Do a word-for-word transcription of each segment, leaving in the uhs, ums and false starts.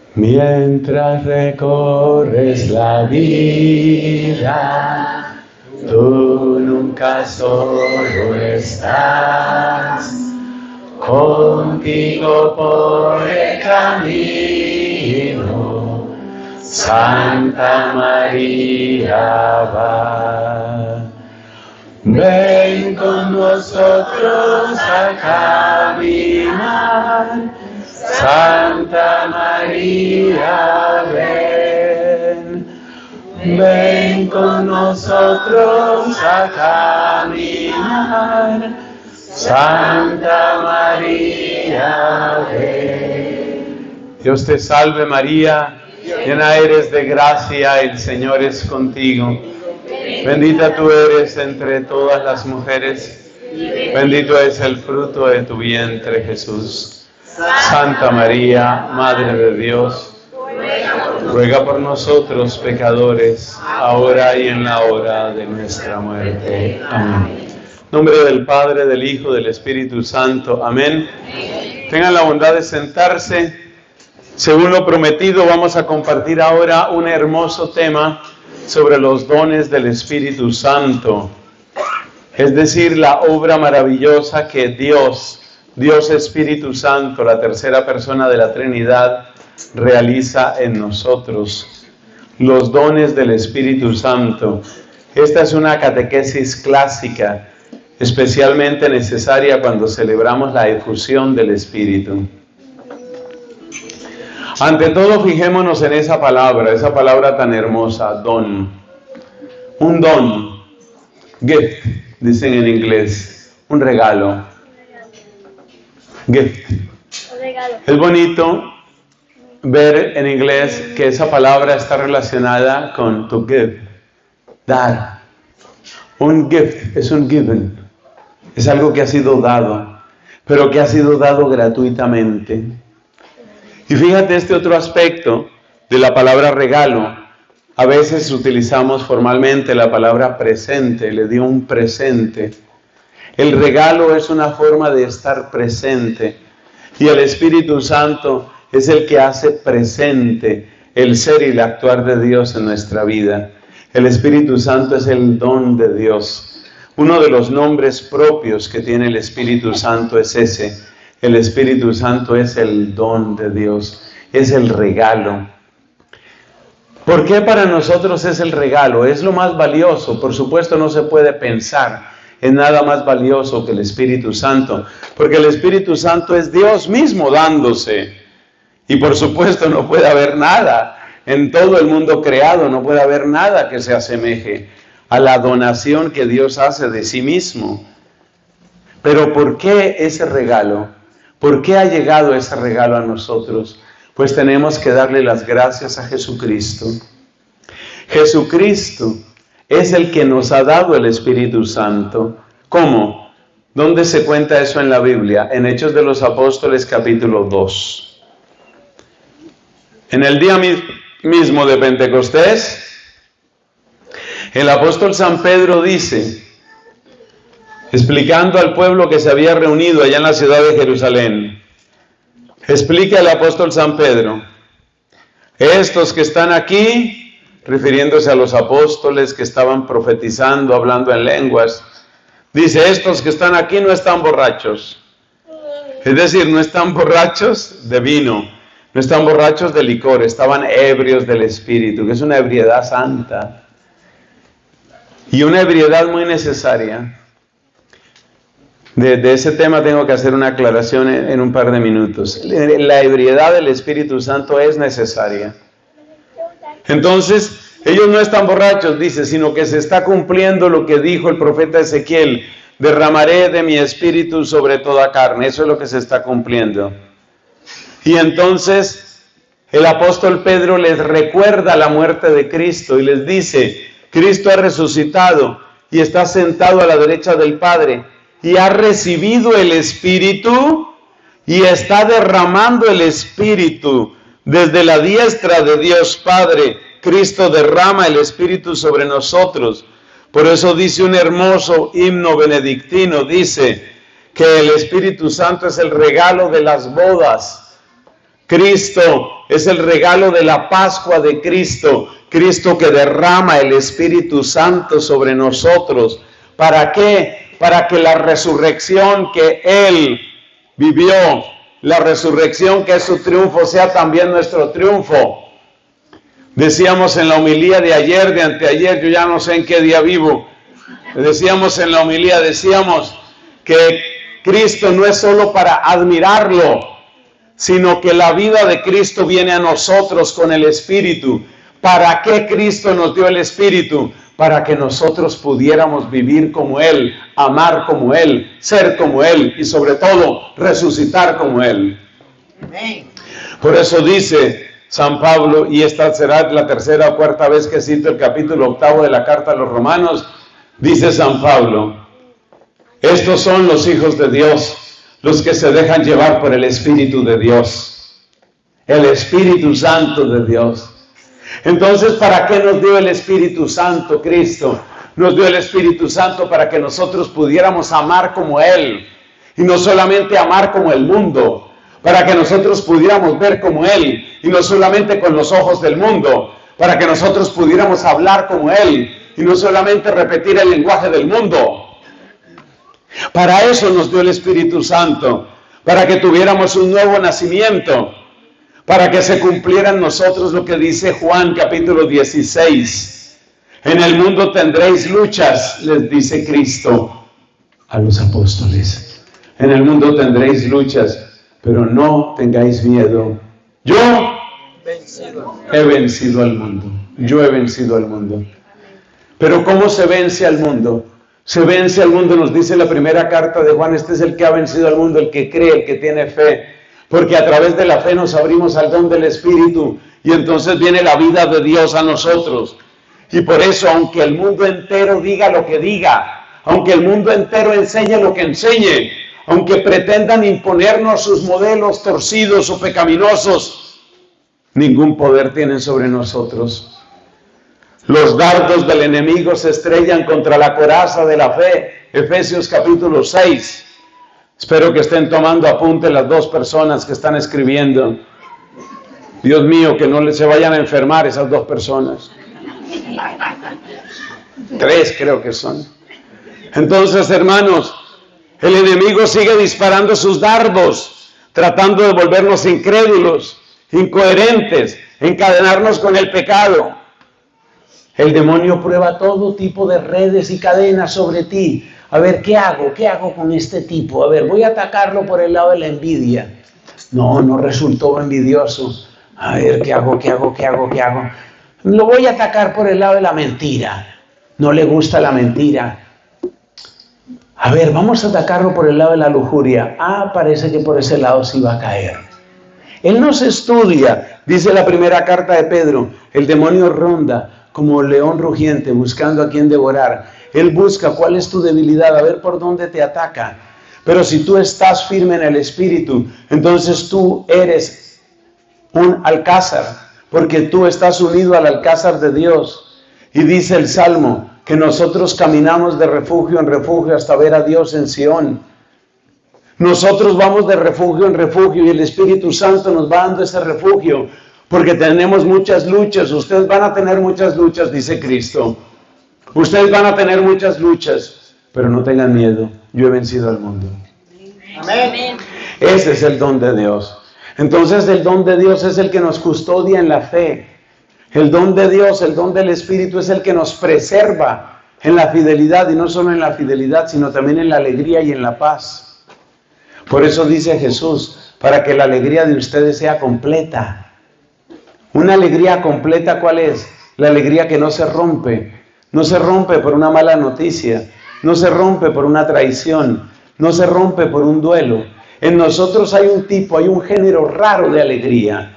Mientras recorres la vida, tú nunca solo estás. Contigo por el camino, Santa María va. Ven con nosotros a caminar, Santa María, ven. Ven con nosotros a caminar, Santa María, ven. Dios te salve María, llena eres de gracia, el Señor es contigo. Bendita tú eres entre todas las mujeres, bendito es el fruto de tu vientre, Jesús. Santa María, Madre de Dios, ruega por nosotros pecadores, ahora y en la hora de nuestra muerte. Amén. En nombre del Padre, del Hijo, del Espíritu Santo. Amén. Tengan la bondad de sentarse. Según lo prometido, vamos a compartir ahora un hermoso tema sobre los dones del Espíritu Santo, es decir, la obra maravillosa que Dios, Dios Espíritu Santo, la tercera persona de la Trinidad, realiza en nosotros. Los dones del Espíritu Santo. Esta es una catequesis clásica, especialmente necesaria cuando celebramos la efusión del Espíritu. Ante todo, fijémonos en esa palabra, esa palabra tan hermosa, don. Un don, gift, dicen en inglés, un regalo. Gift. Es bonito ver en inglés que esa palabra está relacionada con to give, dar. Un gift es un given, es algo que ha sido dado, pero que ha sido dado gratuitamente. Y fíjate este otro aspecto de la palabra regalo. A veces utilizamos formalmente la palabra presente, le dio un presente. El regalo es una forma de estar presente y el Espíritu Santo es el que hace presente el ser y el actuar de Dios en nuestra vida. El Espíritu Santo es el don de Dios. Uno de los nombres propios que tiene el Espíritu Santo es ese. El Espíritu Santo es el don de Dios, es el regalo. ¿Por qué para nosotros es el regalo? Es lo más valioso. Por supuesto no se puede pensar en nada más valioso que el Espíritu Santo, porque el Espíritu Santo es Dios mismo dándose. Y por supuesto no puede haber nada en todo el mundo creado, no puede haber nada que se asemeje a la donación que Dios hace de sí mismo. Pero ¿por qué ese regalo? ¿Por qué ha llegado ese regalo a nosotros? Pues tenemos que darle las gracias a Jesucristo. Jesucristo es el que nos ha dado el Espíritu Santo. ¿Cómo? ¿Dónde se cuenta eso en la Biblia? En Hechos de los Apóstoles capítulo dos. En el día mismo de Pentecostés, el apóstol San Pedro dice, explicando al pueblo que se había reunido allá en la ciudad de Jerusalén, explica el apóstol San Pedro, estos que están aquí, refiriéndose a los apóstoles que estaban profetizando, hablando en lenguas, dice, estos que están aquí no están borrachos, es decir, no están borrachos de vino, no están borrachos de licor, estaban ebrios del Espíritu, que es una ebriedad santa, y una ebriedad muy necesaria. De, de ese tema tengo que hacer una aclaración en, en un par de minutos. La ebriedad del Espíritu Santo es necesaria. Entonces, ellos no están borrachos, dice, sino que se está cumpliendo lo que dijo el profeta Ezequiel, derramaré de mi Espíritu sobre toda carne. Eso es lo que se está cumpliendo. Y entonces, el apóstol Pedro les recuerda la muerte de Cristo y les dice, Cristo ha resucitado y está sentado a la derecha del Padre, y ha recibido el Espíritu y está derramando el Espíritu desde la diestra de Dios Padre. Cristo derrama el Espíritu sobre nosotros. Por eso dice un hermoso himno benedictino, dice que el Espíritu Santo es el regalo de las bodas Cristo es el regalo de la Pascua de Cristo. Cristo que derrama el Espíritu Santo sobre nosotros. ¿Para qué? Para que la resurrección que Él vivió, la resurrección que es su triunfo, sea también nuestro triunfo. Decíamos en la homilía de ayer, de anteayer, yo ya no sé en qué día vivo. Decíamos en la homilía, decíamos que Cristo no es solo para admirarlo, sino que la vida de Cristo viene a nosotros con el Espíritu. ¿Para qué Cristo nos dio el Espíritu? Para que nosotros pudiéramos vivir como Él, amar como Él, ser como Él y sobre todo resucitar como Él. Por eso dice San Pablo, y esta será la tercera o cuarta vez que cito el capítulo octavo de la carta a los Romanos, dice San Pablo, estos son los hijos de Dios, los que se dejan llevar por el Espíritu de Dios, el Espíritu Santo de Dios. Entonces, ¿para qué nos dio el Espíritu Santo Cristo? Nos dio el Espíritu Santo para que nosotros pudiéramos amar como Él, y no solamente amar como el mundo, para que nosotros pudiéramos ver como Él, y no solamente con los ojos del mundo, para que nosotros pudiéramos hablar como Él, y no solamente repetir el lenguaje del mundo. Para eso nos dio el Espíritu Santo, para que tuviéramos un nuevo nacimiento, para que se cumpliera en nosotros lo que dice Juan capítulo dieciséis. En el mundo tendréis luchas, les dice Cristo a los apóstoles. En el mundo tendréis luchas, pero no tengáis miedo. Yo he vencido al mundo. Yo he vencido al mundo. Pero ¿cómo se vence al mundo? Se vence al mundo, nos dice la primera carta de Juan, este es el que ha vencido al mundo, el que cree, el que tiene fe. Porque a través de la fe nos abrimos al don del Espíritu y entonces viene la vida de Dios a nosotros. Y por eso, aunque el mundo entero diga lo que diga, aunque el mundo entero enseñe lo que enseñe, aunque pretendan imponernos sus modelos torcidos o pecaminosos, ningún poder tienen sobre nosotros. Los dardos del enemigo se estrellan contra la coraza de la fe. Efesios capítulo seis. Espero que estén tomando apunte las dos personas que están escribiendo. Dios mío, que no se vayan a enfermar esas dos personas. Tres creo que son. Entonces, hermanos, el enemigo sigue disparando sus dardos, tratando de volvernos incrédulos, incoherentes, encadenarnos con el pecado. El demonio prueba todo tipo de redes y cadenas sobre ti. A ver, ¿qué hago? ¿Qué hago con este tipo? A ver, voy a atacarlo por el lado de la envidia. No, no resultó envidioso. A ver, ¿qué hago? ¿Qué hago? ¿Qué hago? ¿Qué hago? Lo voy a atacar por el lado de la mentira. No le gusta la mentira. A ver, vamos a atacarlo por el lado de la lujuria. Ah, parece que por ese lado sí va a caer. Él no se estudia, dice la primera carta de Pedro. El demonio ronda como león rugiente buscando a quien devorar. Él busca cuál es tu debilidad, a ver por dónde te ataca. Pero si tú estás firme en el Espíritu, entonces tú eres un alcázar, porque tú estás unido al alcázar de Dios. Y dice el Salmo que nosotros caminamos de refugio en refugio hasta ver a Dios en Sión. Nosotros vamos de refugio en refugio y el Espíritu Santo nos va dando ese refugio, porque tenemos muchas luchas. Ustedes van a tener muchas luchas, dice Cristo. Ustedes van a tener muchas luchas, pero no tengan miedo. Yo he vencido al mundo. Amén. Ese es el don de Dios. Entonces el don de Dios es el que nos custodia en la fe. El don de Dios, el don del Espíritu es el que nos preserva en la fidelidad, y no solo en la fidelidad, sino también en la alegría y en la paz. Por eso dice Jesús, para que la alegría de ustedes sea completa. Una alegría completa, ¿cuál es? La alegría que no se rompe. No se rompe por una mala noticia, no se rompe por una traición, no se rompe por un duelo. En nosotros hay un tipo, hay un género raro de alegría.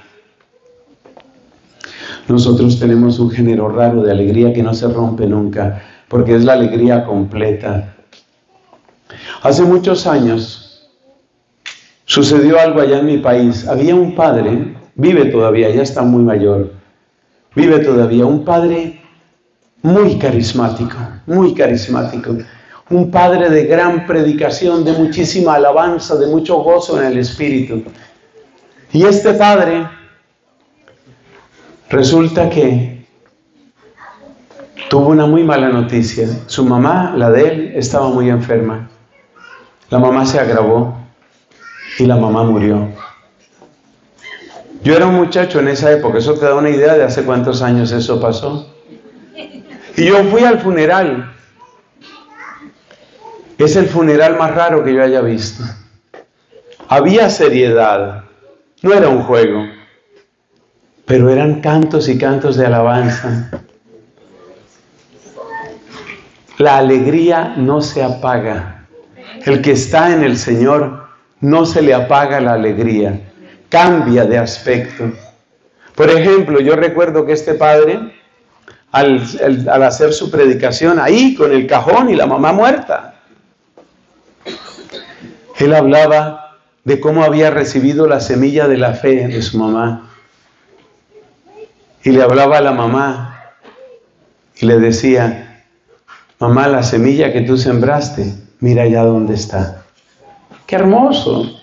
Nosotros tenemos un género raro de alegría que no se rompe nunca, porque es la alegría completa. Hace muchos años sucedió algo allá en mi país. Había un padre, vive todavía, ya está muy mayor, vive todavía, un padre muy carismático, muy carismático. Un padre de gran predicación, de muchísima alabanza, de mucho gozo en el Espíritu. Y este padre, resulta que tuvo una muy mala noticia. Su mamá, la de él, estaba muy enferma. La mamá se agravó y la mamá murió. Yo era un muchacho en esa época, eso te da una idea de hace cuántos años eso pasó. Y yo fui al funeral. Es el funeral más raro que yo haya visto. Había seriedad, no era un juego, pero eran cantos y cantos de alabanza. La alegría no se apaga. El que está en el Señor no se le apaga la alegría, cambia de aspecto. Por ejemplo, yo recuerdo que este padre, al, al, al hacer su predicación ahí con el cajón y la mamá muerta, él hablaba de cómo había recibido la semilla de la fe de su mamá. Y le hablaba a la mamá y le decía: mamá, la semilla que tú sembraste, mira ya dónde está. ¡Qué hermoso!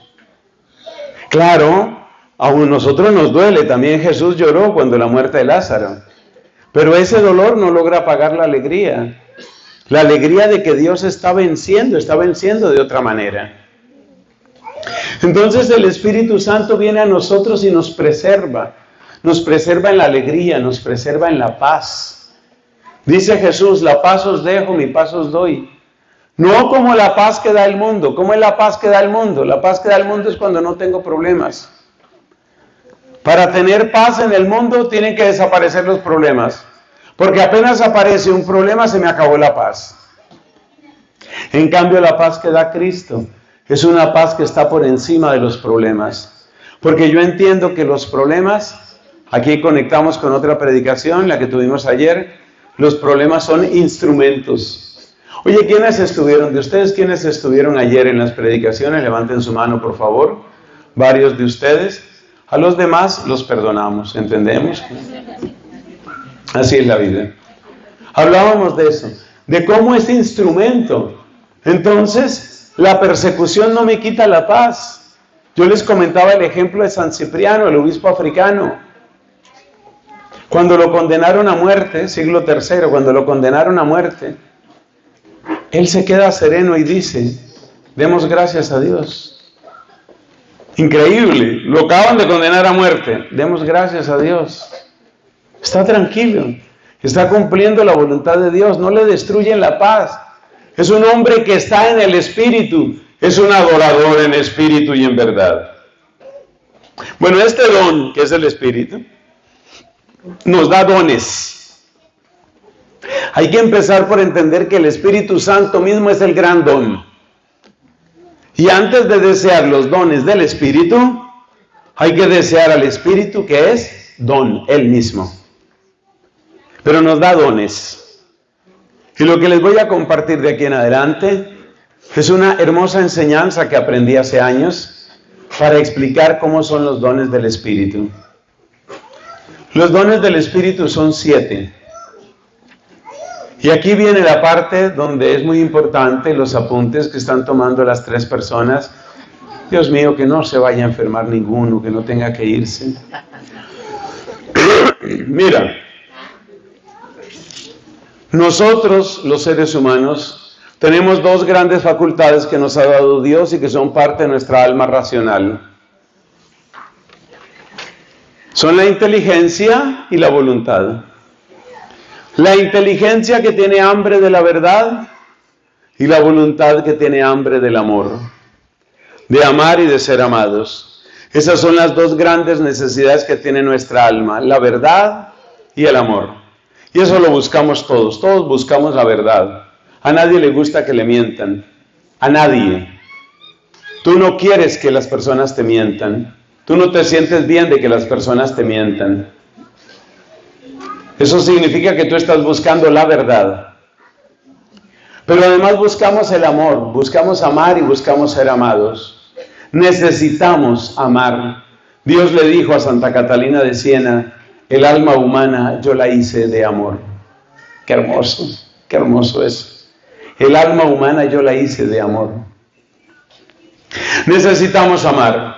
Claro, a nosotros nos duele. También Jesús lloró cuando la muerte de Lázaro. Pero ese dolor no logra apagar la alegría. La alegría de que Dios está venciendo, está venciendo de otra manera. Entonces el Espíritu Santo viene a nosotros y nos preserva. Nos preserva en la alegría, nos preserva en la paz. Dice Jesús: la paz os dejo, mi paz os doy. No como la paz que da el mundo. ¿Cómo es la paz que da el mundo? La paz que da el mundo es cuando no tengo problemas. Para tener paz en el mundo tienen que desaparecer los problemas. Porque apenas aparece un problema, se me acabó la paz. En cambio, la paz que da Cristo es una paz que está por encima de los problemas. Porque yo entiendo que los problemas, aquí conectamos con otra predicación, la que tuvimos ayer, los problemas son instrumentos. Oye, ¿quiénes estuvieron? De ustedes, ¿quiénes estuvieron ayer en las predicaciones? Levanten su mano, por favor. Varios de ustedes. A los demás los perdonamos, ¿entendemos? Así es la vida. Hablábamos de eso, de cómo es instrumento. Entonces, la persecución no me quita la paz. Yo les comentaba el ejemplo de San Cipriano, el obispo africano. Cuando lo condenaron a muerte, siglo tercero, cuando lo condenaron a muerte, él se queda sereno y dice: demos gracias a Dios. Increíble, lo acaban de condenar a muerte, demos gracias a Dios. Está tranquilo, está cumpliendo la voluntad de Dios, no le destruyen la paz. Es un hombre que está en el Espíritu, es un adorador en espíritu y en verdad. Bueno, este don, que es el Espíritu, nos da dones. Hay que empezar por entender que el Espíritu Santo mismo es el gran don. Y antes de desear los dones del Espíritu, hay que desear al Espíritu, que es don, Él mismo. Pero nos da dones. Y lo que les voy a compartir de aquí en adelante es una hermosa enseñanza que aprendí hace años para explicar cómo son los dones del Espíritu. Los dones del Espíritu son siete. Y aquí viene la parte donde es muy importante los apuntes que están tomando las tres personas. Dios mío, que no se vaya a enfermar ninguno, que no tenga que irse. Mira, nosotros, los seres humanos, tenemos dos grandes facultades que nos ha dado Dios y que son parte de nuestra alma racional. Son la inteligencia y la voluntad. La inteligencia que tiene hambre de la verdad y la voluntad que tiene hambre del amor, de amar y de ser amados. Esas son las dos grandes necesidades que tiene nuestra alma, la verdad y el amor. Y eso lo buscamos todos, todos buscamos la verdad. A nadie le gusta que le mientan, a nadie. Tú no quieres que las personas te mientan, tú no te sientes bien de que las personas te mientan. Eso significa que tú estás buscando la verdad. Pero además buscamos el amor, buscamos amar y buscamos ser amados. Necesitamos amar. Dios le dijo a Santa Catalina de Siena: el alma humana yo la hice de amor. Qué hermoso, qué hermoso es. El alma humana yo la hice de amor. Necesitamos amar.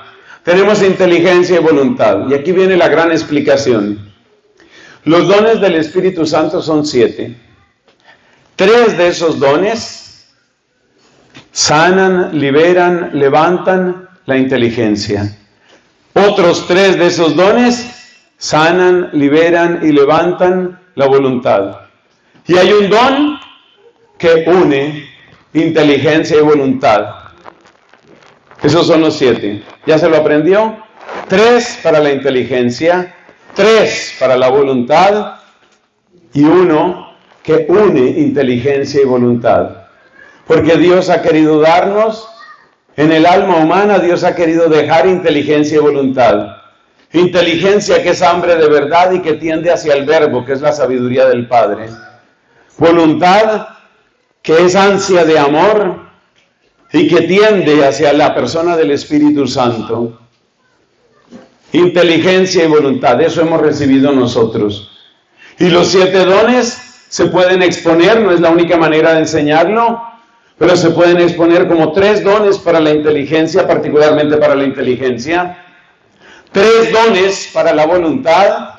tenemos inteligencia y voluntad. Y aquí viene la gran explicación. Los dones del Espíritu Santo son siete. Tres de esos dones sanan, liberan, levantan la inteligencia. Otros tres de esos dones sanan, liberan y levantan la voluntad. Y hay un don que une inteligencia y voluntad. Esos son los siete. ¿Ya se lo aprendió? Tres para la inteligencia, tres para la voluntad y uno que une inteligencia y voluntad. Porque Dios ha querido darnos, en el alma humana Dios ha querido dejar inteligencia y voluntad. Inteligencia que es hambre de verdad y que tiende hacia el verbo, que es la sabiduría del Padre. Voluntad que es ansia de amor y que tiende hacia la persona del Espíritu Santo. Inteligencia y voluntad, eso hemos recibido nosotros. Y los siete dones se pueden exponer, no es la única manera de enseñarlo, pero se pueden exponer como tres dones para la inteligencia, particularmente para la inteligencia, tres dones para la voluntad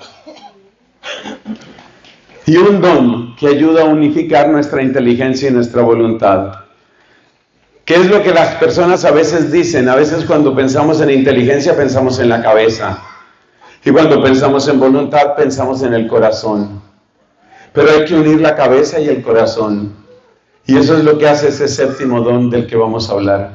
y un don que ayuda a unificar nuestra inteligencia y nuestra voluntad. ¿Qué es lo que las personas a veces dicen? A veces cuando pensamos en inteligencia pensamos en la cabeza y cuando pensamos en voluntad pensamos en el corazón. Pero hay que unir la cabeza y el corazón. Y eso es lo que hace ese séptimo don del que vamos a hablar.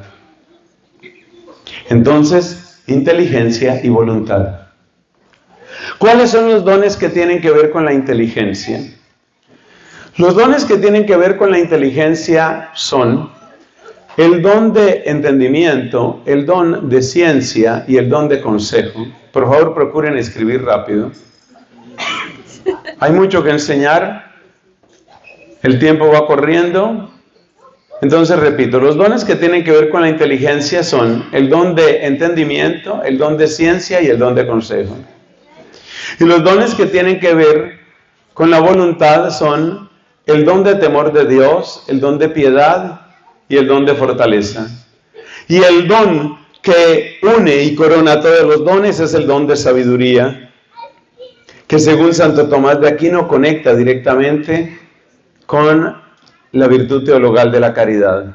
Entonces, inteligencia y voluntad. ¿Cuáles son los dones que tienen que ver con la inteligencia? Los dones que tienen que ver con la inteligencia son el don de entendimiento, el don de ciencia y el don de consejo. Por favor, procuren escribir rápido. Hay mucho que enseñar. El tiempo va corriendo. Entonces, repito, los dones que tienen que ver con la inteligencia son el don de entendimiento, el don de ciencia y el don de consejo. Y los dones que tienen que ver con la voluntad son el don de temor de Dios, el don de piedad y el don de fortaleza. Y el don que une y corona todos los dones es el don de sabiduría, que según Santo Tomás de Aquino conecta directamente con la virtud teologal de la caridad.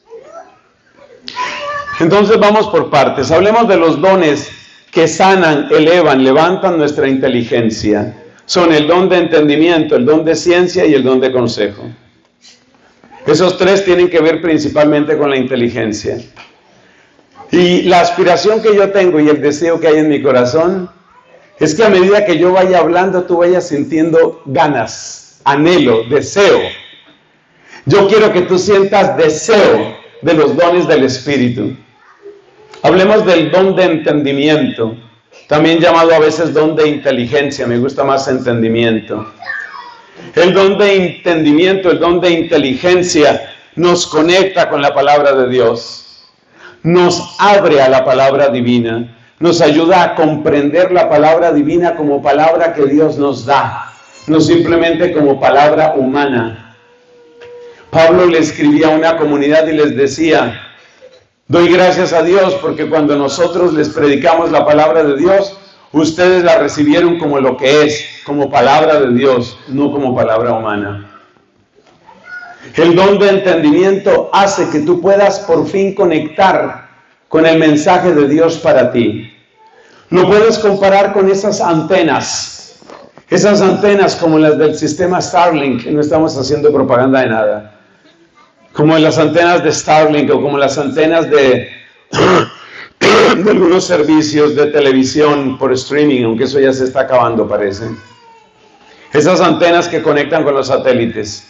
Entonces vamos por partes. Hablemos de los dones que sanan, elevan, levantan nuestra inteligencia. Son el don de entendimiento, el don de ciencia y el don de consejo. Esos tres tienen que ver principalmente con la inteligencia. Y la aspiración que yo tengo y el deseo que hay en mi corazón es que a medida que yo vaya hablando, tú vayas sintiendo ganas, anhelo, deseo. Yo quiero que tú sientas deseo de los dones del Espíritu. Hablemos del don de entendimiento, también llamado a veces don de inteligencia, me gusta más entendimiento. El don de entendimiento, el don de inteligencia nos conecta con la palabra de Dios, nos abre a la palabra divina, nos ayuda a comprender la palabra divina como palabra que Dios nos da, no simplemente como palabra humana. Pablo le escribía a una comunidad y les decía: doy gracias a Dios porque cuando nosotros les predicamos la palabra de Dios, ustedes la recibieron como lo que es, como palabra de Dios, no como palabra humana. El don de entendimiento hace que tú puedas por fin conectar con el mensaje de Dios para ti. Lo puedes comparar con esas antenas, esas antenas como las del sistema Starlink, no estamos haciendo propaganda de nada, como las antenas de Starlink o como las antenas de, de algunos servicios de televisión por streaming, aunque eso ya se está acabando, parece. Esas antenas que conectan con los satélites.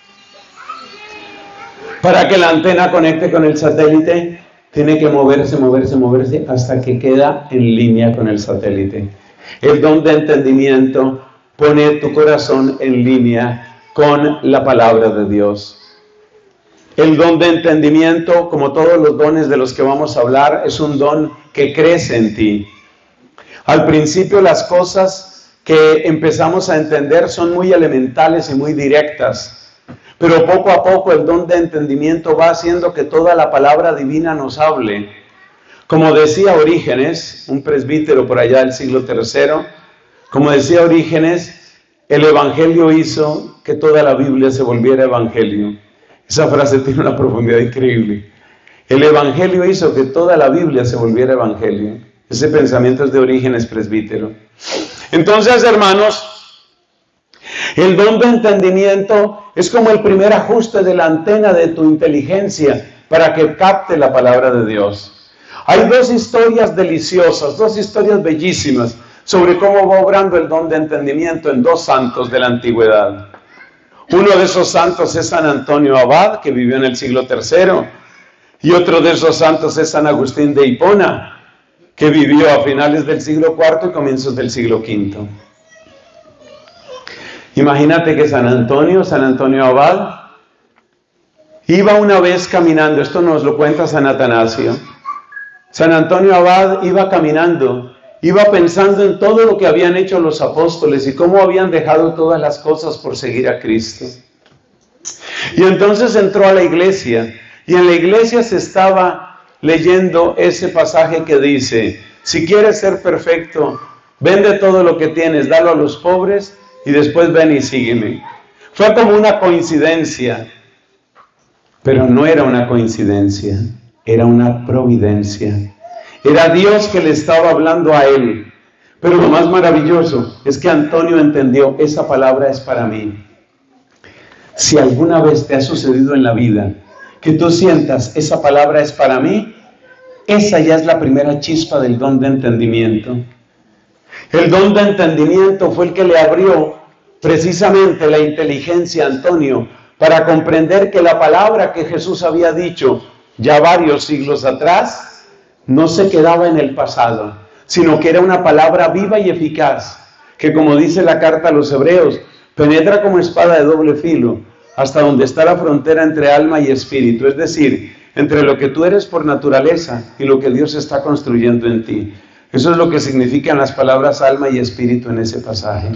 Para que la antena conecte con el satélite, tiene que moverse, moverse, moverse hasta que queda en línea con el satélite. El don de entendimiento pone tu corazón en línea con la palabra de Dios. El don de entendimiento, como todos los dones de los que vamos a hablar, es un don que crece en ti. Al principio las cosas que empezamos a entender son muy elementales y muy directas, pero poco a poco el don de entendimiento va haciendo que toda la palabra divina nos hable. Como decía Orígenes, un presbítero por allá del siglo tercero, como decía Orígenes, el Evangelio hizo que toda la Biblia se volviera Evangelio. Esa frase tiene una profundidad increíble. El Evangelio hizo que toda la Biblia se volviera Evangelio. Ese pensamiento es de Orígenes presbítero. Entonces, hermanos, el don de entendimiento es como el primer ajuste de la antena de tu inteligencia para que capte la palabra de Dios. Hay dos historias deliciosas, dos historias bellísimas sobre cómo va obrando el don de entendimiento en dos santos de la antigüedad. Uno de esos santos es San Antonio Abad, que vivió en el siglo tercero, y otro de esos santos es San Agustín de Hipona, que vivió a finales del siglo cuarto y comienzos del siglo quinto. Imagínate que San Antonio, San Antonio Abad, iba una vez caminando, esto nos lo cuenta San Atanasio. San Antonio Abad iba caminando, iba pensando en todo lo que habían hecho los apóstoles y cómo habían dejado todas las cosas por seguir a Cristo. Y entonces entró a la iglesia, y en la iglesia se estaba leyendo ese pasaje que dice: si quieres ser perfecto, vende todo lo que tienes, dalo a los pobres, y después ven y sígueme. Fue como una coincidencia, pero no era una coincidencia, era una providencia. Era Dios que le estaba hablando a él. Pero lo más maravilloso es que Antonio entendió, esa palabra es para mí. Si alguna vez te ha sucedido en la vida que tú sientas, esa palabra es para mí, esa ya es la primera chispa del don de entendimiento. El don de entendimiento fue el que le abrió precisamente la inteligencia a Antonio para comprender que la palabra que Jesús había dicho ya varios siglos atrás no se quedaba en el pasado, sino que era una palabra viva y eficaz, que, como dice la carta a los Hebreos, penetra como espada de doble filo, hasta donde está la frontera entre alma y espíritu, es decir, entre lo que tú eres por naturaleza y lo que Dios está construyendo en ti. Eso es lo que significan las palabras alma y espíritu en ese pasaje.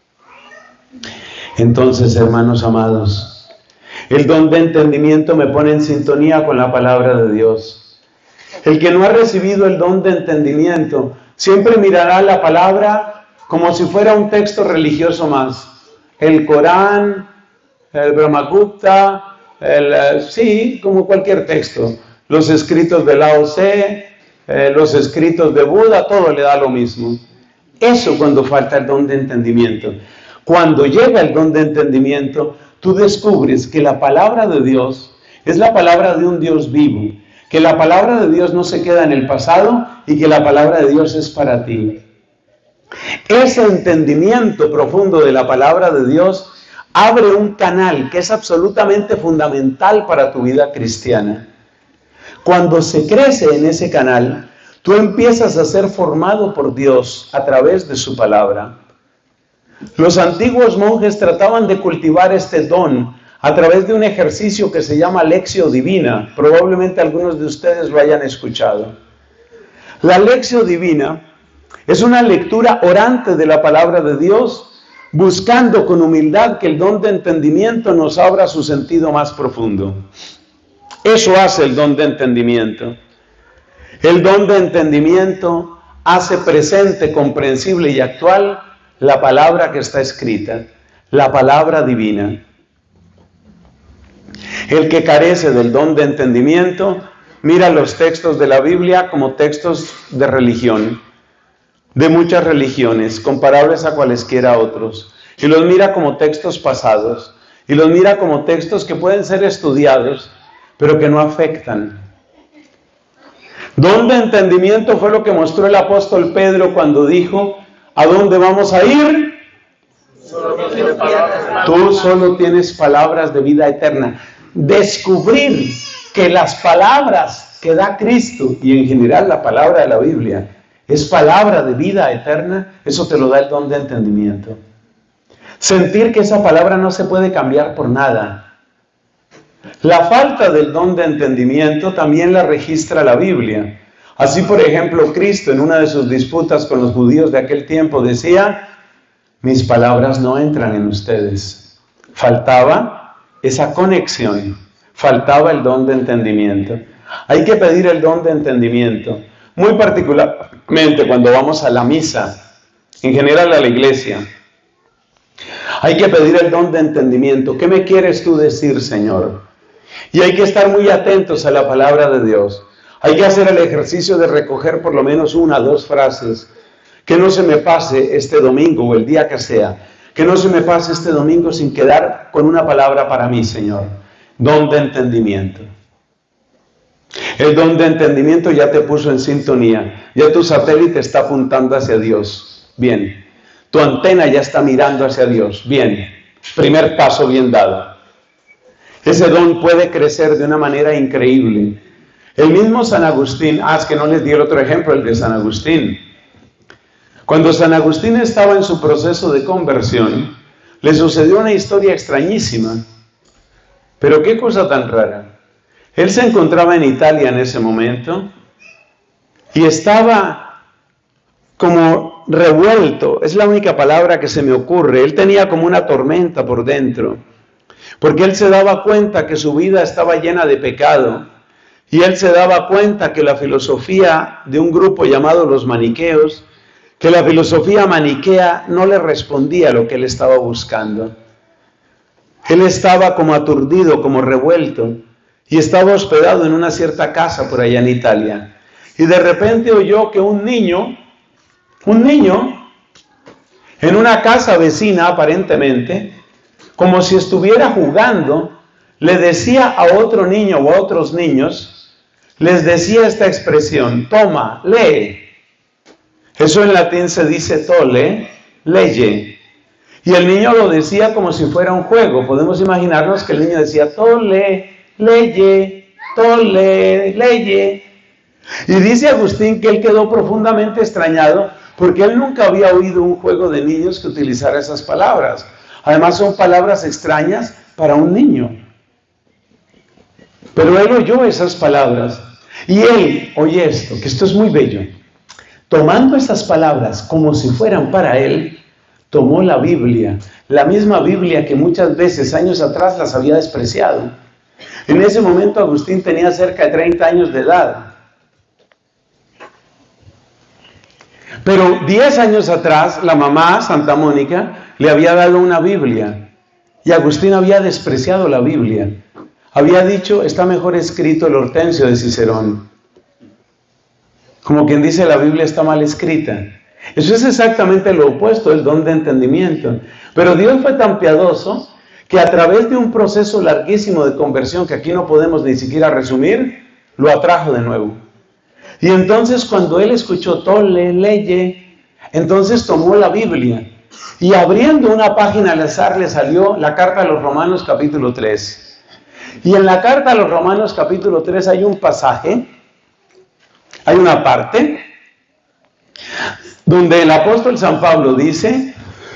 Entonces, hermanos amados, el don de entendimiento me pone en sintonía con la palabra de Dios. El que no ha recibido el don de entendimiento siempre mirará la palabra como si fuera un texto religioso más. El Corán, el Brahmagupta, el, sí, como cualquier texto. Los escritos de Lao Tse, eh, los escritos de Buda, todo le da lo mismo. Eso cuando falta el don de entendimiento. Cuando llega el don de entendimiento, tú descubres que la palabra de Dios es la palabra de un Dios vivo, que la palabra de Dios no se queda en el pasado y que la palabra de Dios es para ti. Ese entendimiento profundo de la palabra de Dios abre un canal que es absolutamente fundamental para tu vida cristiana. Cuando se crece en ese canal, tú empiezas a ser formado por Dios a través de su palabra. Los antiguos monjes trataban de cultivar este don a través de un ejercicio que se llama Lectio Divina. Probablemente algunos de ustedes lo hayan escuchado. La Lectio Divina es una lectura orante de la palabra de Dios, buscando con humildad que el don de entendimiento nos abra su sentido más profundo. Eso hace el don de entendimiento. El don de entendimiento hace presente, comprensible y actual la palabra que está escrita, la palabra divina. El que carece del don de entendimiento mira los textos de la Biblia como textos de religión, de muchas religiones, comparables a cualesquiera otros, y los mira como textos pasados, y los mira como textos que pueden ser estudiados, pero que no afectan. Don de entendimiento fue lo que mostró el apóstol Pedro cuando dijo: ¿a dónde vamos a ir? Tú solo tienes palabras de vida eterna. Descubrir que las palabras que da Cristo, y en general la palabra de la Biblia, es palabra de vida eterna, eso te lo da el don de entendimiento. Sentir que esa palabra no se puede cambiar por nada. La falta del don de entendimiento también la registra la Biblia. Así, por ejemplo, Cristo en una de sus disputas con los judíos de aquel tiempo decía: mis palabras no entran en ustedes. Faltaba esa conexión, faltaba el don de entendimiento. Hay que pedir el don de entendimiento, muy particularmente cuando vamos a la misa, en general a la iglesia. Hay que pedir el don de entendimiento. ¿Qué me quieres tú decir, Señor? Y hay que estar muy atentos a la palabra de Dios. Hay que hacer el ejercicio de recoger por lo menos una o dos frases. Que no se me pase este domingo o el día que sea. Que no se me pase este domingo sin quedar con una palabra para mí, Señor. Don de entendimiento. El don de entendimiento ya te puso en sintonía. Ya tu satélite está apuntando hacia Dios. Bien. Tu antena ya está mirando hacia Dios. Bien. Primer paso bien dado. Ese don puede crecer de una manera increíble. El mismo San Agustín, ah, es que no les di el otro ejemplo, el de San Agustín. Cuando San Agustín estaba en su proceso de conversión, le sucedió una historia extrañísima. Pero qué cosa tan rara. Él se encontraba en Italia en ese momento y estaba como revuelto, es la única palabra que se me ocurre. Él tenía como una tormenta por dentro, porque él se daba cuenta que su vida estaba llena de pecado y él se daba cuenta que la filosofía de un grupo llamado los maniqueos, que la filosofía maniquea no le respondía a lo que él estaba buscando. Él estaba como aturdido, como revuelto, y estaba hospedado en una cierta casa por allá en Italia. Y de repente oyó que un niño, un niño, en una casa vecina aparentemente, como si estuviera jugando, le decía a otro niño o a otros niños, les decía esta expresión: toma, lee. Eso en latín se dice tole, leye. Y el niño lo decía como si fuera un juego. Podemos imaginarnos que el niño decía tole, leye, tole, leye. Y dice Agustín que él quedó profundamente extrañado porque él nunca había oído un juego de niños que utilizara esas palabras. Además son palabras extrañas para un niño. Pero él oyó esas palabras y él, oye esto, que esto es muy bello. Tomando esas palabras como si fueran para él, tomó la Biblia, la misma Biblia que muchas veces años atrás las había despreciado. En ese momento Agustín tenía cerca de treinta años de edad. Pero diez años atrás la mamá, Santa Mónica, le había dado una Biblia y Agustín había despreciado la Biblia. Había dicho, está mejor escrito el Hortensio de Cicerón. Como quien dice, la Biblia está mal escrita. Eso es exactamente lo opuesto, el don de entendimiento. Pero Dios fue tan piadoso que a través de un proceso larguísimo de conversión que aquí no podemos ni siquiera resumir, lo atrajo de nuevo. Y entonces cuando él escuchó tole, leye, entonces tomó la Biblia y abriendo una página al azar le salió la carta a los Romanos capítulo tres. Y en la carta a los Romanos capítulo tres hay un pasaje, hay una parte donde el apóstol San Pablo dice,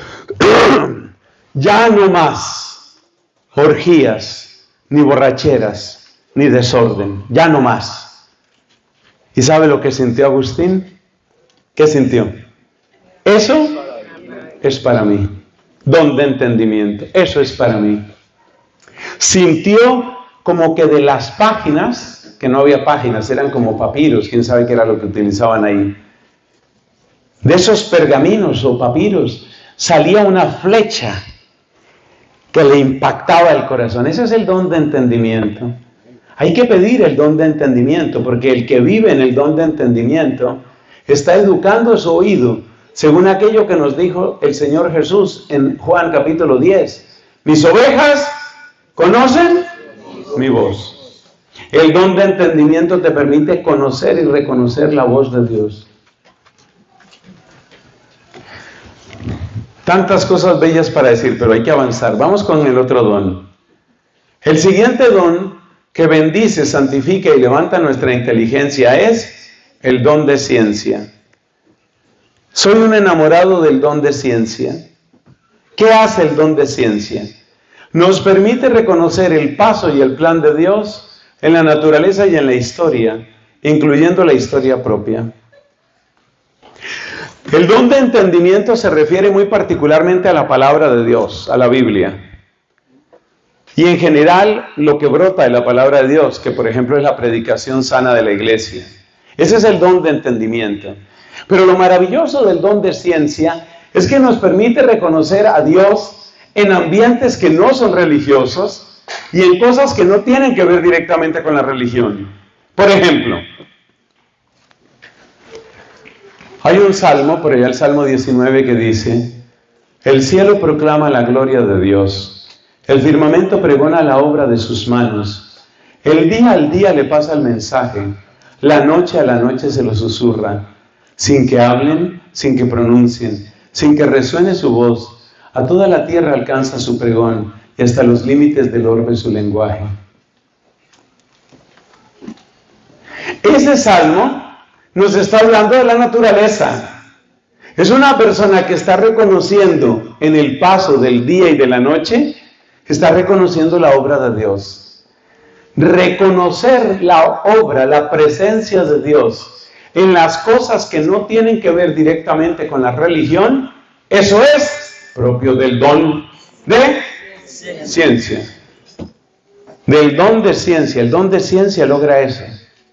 ya no más orgías, ni borracheras, ni desorden, ya no más. ¿Y sabe lo que sintió Agustín? ¿Qué sintió? Eso es para mí. Don de entendimiento, eso es para mí. Sintió como que de las páginas, que no había páginas, eran como papiros, quién sabe qué era lo que utilizaban ahí. De esos pergaminos o papiros salía una flecha que le impactaba el corazón. Ese es el don de entendimiento. Hay que pedir el don de entendimiento, porque el que vive en el don de entendimiento está educando su oído, según aquello que nos dijo el Señor Jesús en Juan capítulo diez. Mis ovejas conocen mi voz. El don de entendimiento te permite conocer y reconocer la voz de Dios. Tantas cosas bellas para decir, pero hay que avanzar. Vamos con el otro don. El siguiente don que bendice, santifica y levanta nuestra inteligencia es el don de ciencia. Soy un enamorado del don de ciencia. ¿Qué hace el don de ciencia? Nos permite reconocer el paso y el plan de Dios en la naturaleza y en la historia, incluyendo la historia propia. El don de entendimiento se refiere muy particularmente a la palabra de Dios, a la Biblia. Y en general, lo que brota de la palabra de Dios, que por ejemplo es la predicación sana de la iglesia. Ese es el don de entendimiento. Pero lo maravilloso del don de ciencia es que nos permite reconocer a Dios en ambientes que no son religiosos y en cosas que no tienen que ver directamente con la religión. Por ejemplo, hay un salmo, por allá el Salmo diecinueve, que dice: el cielo proclama la gloria de Dios, el firmamento pregona la obra de sus manos, el día al día le pasa el mensaje, la noche a la noche se lo susurra, sin que hablen, sin que pronuncien, sin que resuene su voz, a toda la tierra alcanza su pregón y hasta los límites del orbe su lenguaje. Ese salmo nos está hablando de la naturaleza. Es una persona que está reconociendo en el paso del día y de la noche, está reconociendo la obra de Dios. Reconocer la obra, la presencia de Dios en las cosas que no tienen que ver directamente con la religión, eso es propio del don de ciencia. Del don de ciencia. El don de ciencia logra eso.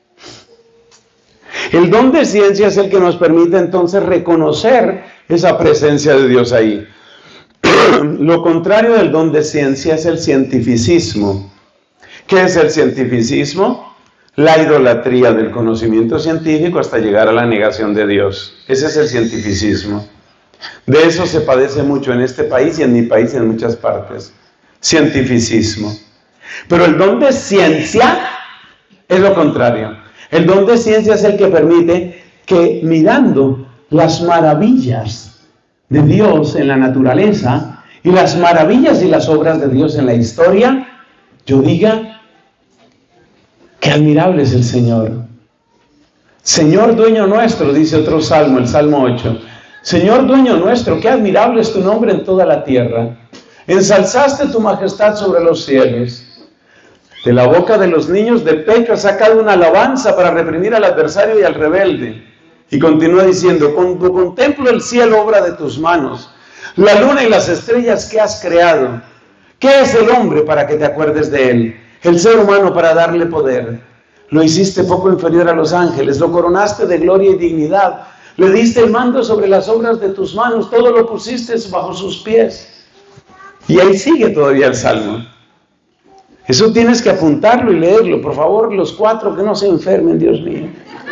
El don de ciencia es el que nos permite entonces reconocer esa presencia de Dios ahí. Lo contrario del don de ciencia es el cientificismo. ¿Qué es el cientificismo? La idolatría del conocimiento científico hasta llegar a la negación de Dios. Ese es el cientificismo. De eso se padece mucho en este país y en mi país y en muchas partes. Cientificismo. Pero el don de ciencia es lo contrario. El don de ciencia es el que permite que, mirando las maravillas de Dios en la naturaleza y las maravillas y las obras de Dios en la historia, yo diga: qué admirable es el Señor. Señor dueño nuestro, dice otro salmo, el Salmo ocho. Señor dueño nuestro, qué admirable es tu nombre en toda la tierra. Ensalzaste tu majestad sobre los cielos. De la boca de los niños de pecho has sacado una alabanza para reprimir al adversario y al rebelde. Y continúa diciendo: cuando contemplo el cielo, obra de tus manos, la luna y las estrellas que has creado. ¿Qué es el hombre para que te acuerdes de él? El ser humano para darle poder. Lo hiciste poco inferior a los ángeles, lo coronaste de gloria y dignidad. Le diste el mando sobre las obras de tus manos, todo lo pusiste bajo sus pies. Y ahí sigue todavía el Salmo. Eso tienes que apuntarlo y leerlo. Por favor, los cuatro que no se enfermen, Dios mío.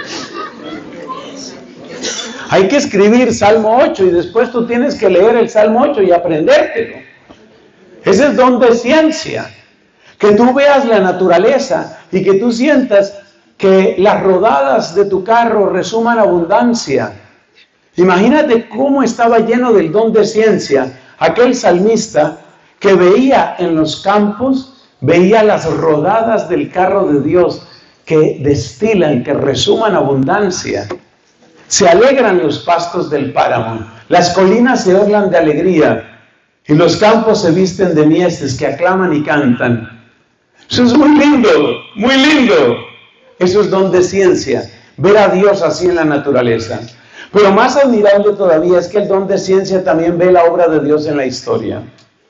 Hay que escribir Salmo ocho y después tú tienes que leer el Salmo ocho y aprendértelo. Ese es don de ciencia. Que tú veas la naturaleza y que tú sientas que las rodadas de tu carro resuman abundancia. Imagínate cómo estaba lleno del don de ciencia aquel salmista que veía en los campos, veía las rodadas del carro de Dios que destilan, que resuman abundancia. Se alegran los pastos del páramo, las colinas se orlan de alegría y los campos se visten de mieses que aclaman y cantan. Eso es muy lindo, muy lindo. Eso es don de ciencia, ver a Dios así en la naturaleza. Pero más admirable todavía es que el don de ciencia también ve la obra de Dios en la historia.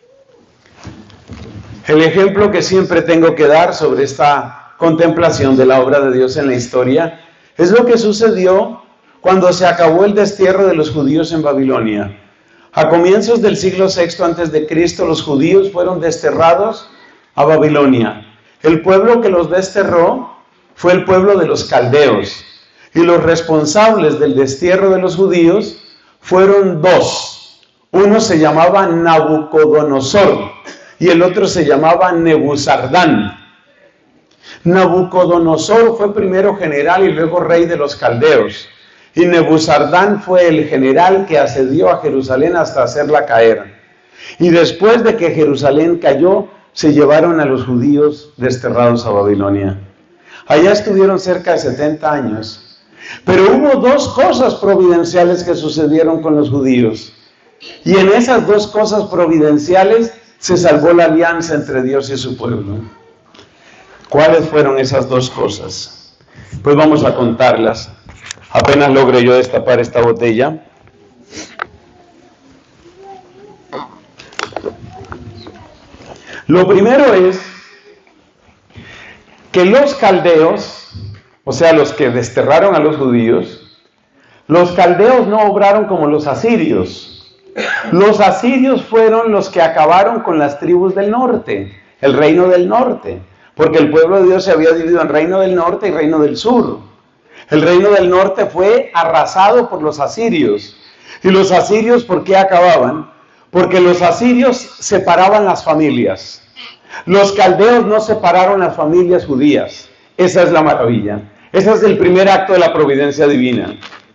El ejemplo que siempre tengo que dar sobre esta contemplación de la obra de Dios en la historia es lo que sucedió cuando se acabó el destierro de los judíos en Babilonia. A comienzos del siglo sexto antes de Cristo, los judíos fueron desterrados a Babilonia. El pueblo que los desterró fue el pueblo de los caldeos. Y los responsables del destierro de los judíos fueron dos. Uno se llamaba Nabucodonosor y el otro se llamaba Nebuzardán. Nabucodonosor fue primero general y luego rey de los caldeos. Y Nebuzardán fue el general que asedió a Jerusalén hasta hacerla caer. Y después de que Jerusalén cayó, se llevaron a los judíos desterrados a Babilonia. Allá estuvieron cerca de setenta años. Pero hubo dos cosas providenciales que sucedieron con los judíos. Y en esas dos cosas providenciales se salvó la alianza entre Dios y su pueblo. ¿Cuáles fueron esas dos cosas? Pues vamos a contarlas. Apenas logré yo destapar esta botella. Lo primero es que los caldeos, o sea, los que desterraron a los judíos, los caldeos no obraron como los asirios. Los asirios fueron los que acabaron con las tribus del norte, el reino del norte, porque el pueblo de Dios se había dividido en reino del norte y reino del sur. El reino del norte fue arrasado por los asirios. ¿Y los asirios por qué acababan? Porque los asirios separaban las familias. Los caldeos no separaron las familias judías. Esa es la maravilla. Ese es el primer acto de la providencia divina.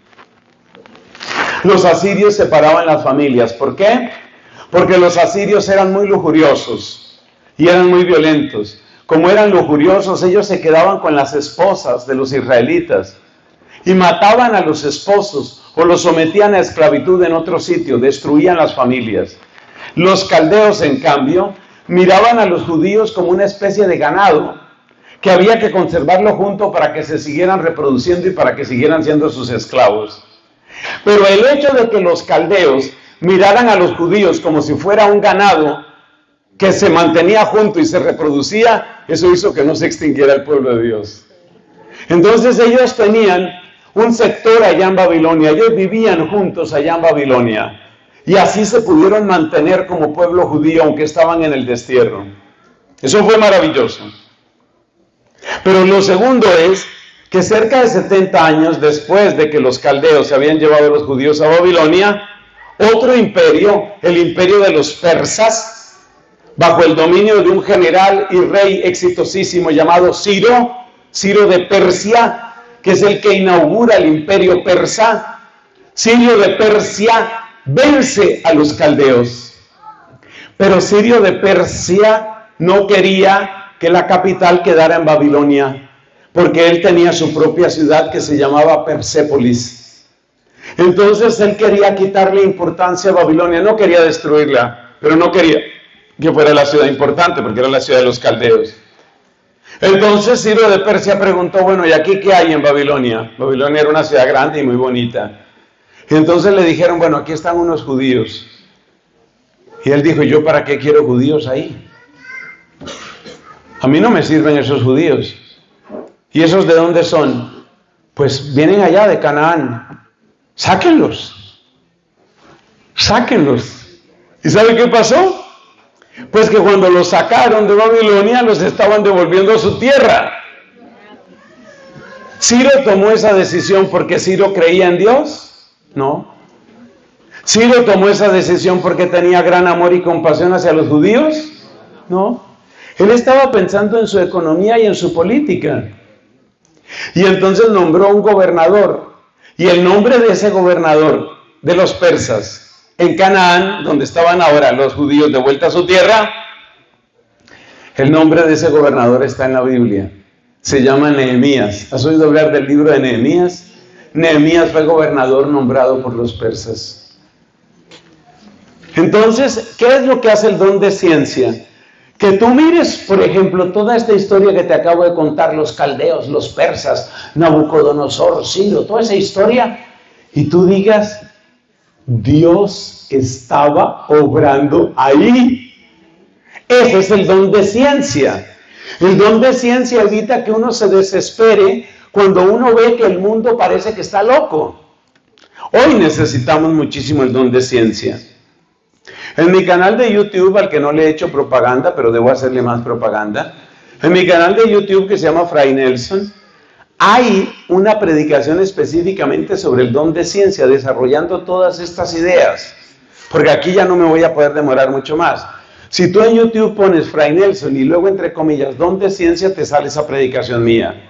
Los asirios separaban las familias. ¿Por qué? Porque los asirios eran muy lujuriosos y eran muy violentos. Como eran lujuriosos, ellos se quedaban con las esposas de los israelitas y mataban a los esposos o los sometían a esclavitud en otro sitio, destruían las familias. Los caldeos, en cambio, miraban a los judíos como una especie de ganado, que había que conservarlo junto para que se siguieran reproduciendo y para que siguieran siendo sus esclavos. Pero el hecho de que los caldeos miraran a los judíos como si fuera un ganado que se mantenía junto y se reproducía, eso hizo que no se extinguiera el pueblo de Dios. Entonces ellos tenían un sector allá en Babilonia, ellos vivían juntos allá en Babilonia, y así se pudieron mantener como pueblo judío, aunque estaban en el destierro. Eso fue maravilloso. Pero lo segundo es que cerca de setenta años después de que los caldeos se habían llevado a los judíos a Babilonia, otro imperio, el imperio de los persas, bajo el dominio de un general y rey exitosísimo llamado Ciro, Ciro de Persia, que es el que inaugura el imperio persa. Ciro de Persia vence a los caldeos. Pero Ciro de Persia no quería que la capital quedara en Babilonia, porque él tenía su propia ciudad que se llamaba Persépolis. Entonces él quería quitarle importancia a Babilonia, no quería destruirla, pero no quería que fuera la ciudad importante, porque era la ciudad de los caldeos. Entonces Ciro de Persia preguntó, bueno, ¿y aquí qué hay en Babilonia? Babilonia era una ciudad grande y muy bonita. Y entonces le dijeron, bueno, aquí están unos judíos. Y él dijo, ¿yo para qué quiero judíos ahí? A mí no me sirven esos judíos. ¿Y esos de dónde son? Pues vienen allá de Canaán. Sáquenlos. Sáquenlos. ¿Y sabe qué pasó? Pues que cuando los sacaron de Babilonia, los estaban devolviendo a su tierra. ¿Ciro tomó esa decisión porque Ciro creía en Dios? No. ¿Ciro tomó esa decisión porque tenía gran amor y compasión hacia los judíos? No. Él estaba pensando en su economía y en su política. Y entonces nombró un gobernador. Y el nombre de ese gobernador, de los persas, en Canaán, donde estaban ahora los judíos de vuelta a su tierra, el nombre de ese gobernador está en la Biblia. Se llama Nehemías. ¿Has oído hablar del libro de Nehemías? Nehemías fue gobernador nombrado por los persas. Entonces, ¿qué es lo que hace el don de ciencia? Que tú mires, por ejemplo, toda esta historia que te acabo de contar, los caldeos, los persas, Nabucodonosor, Ciro, toda esa historia, y tú digas, Dios estaba obrando ahí. Ese es el don de ciencia. El don de ciencia evita que uno se desespere cuando uno ve que el mundo parece que está loco. Hoy necesitamos muchísimo el don de ciencia. En mi canal de YouTube, al que no le he hecho propaganda, pero debo hacerle más propaganda, en mi canal de YouTube que se llama Fray Nelson, hay una predicación específicamente sobre el don de ciencia, desarrollando todas estas ideas, porque aquí ya no me voy a poder demorar mucho más. Si tú en YouTube pones Fray Nelson y luego entre comillas don de ciencia, te sale esa predicación mía.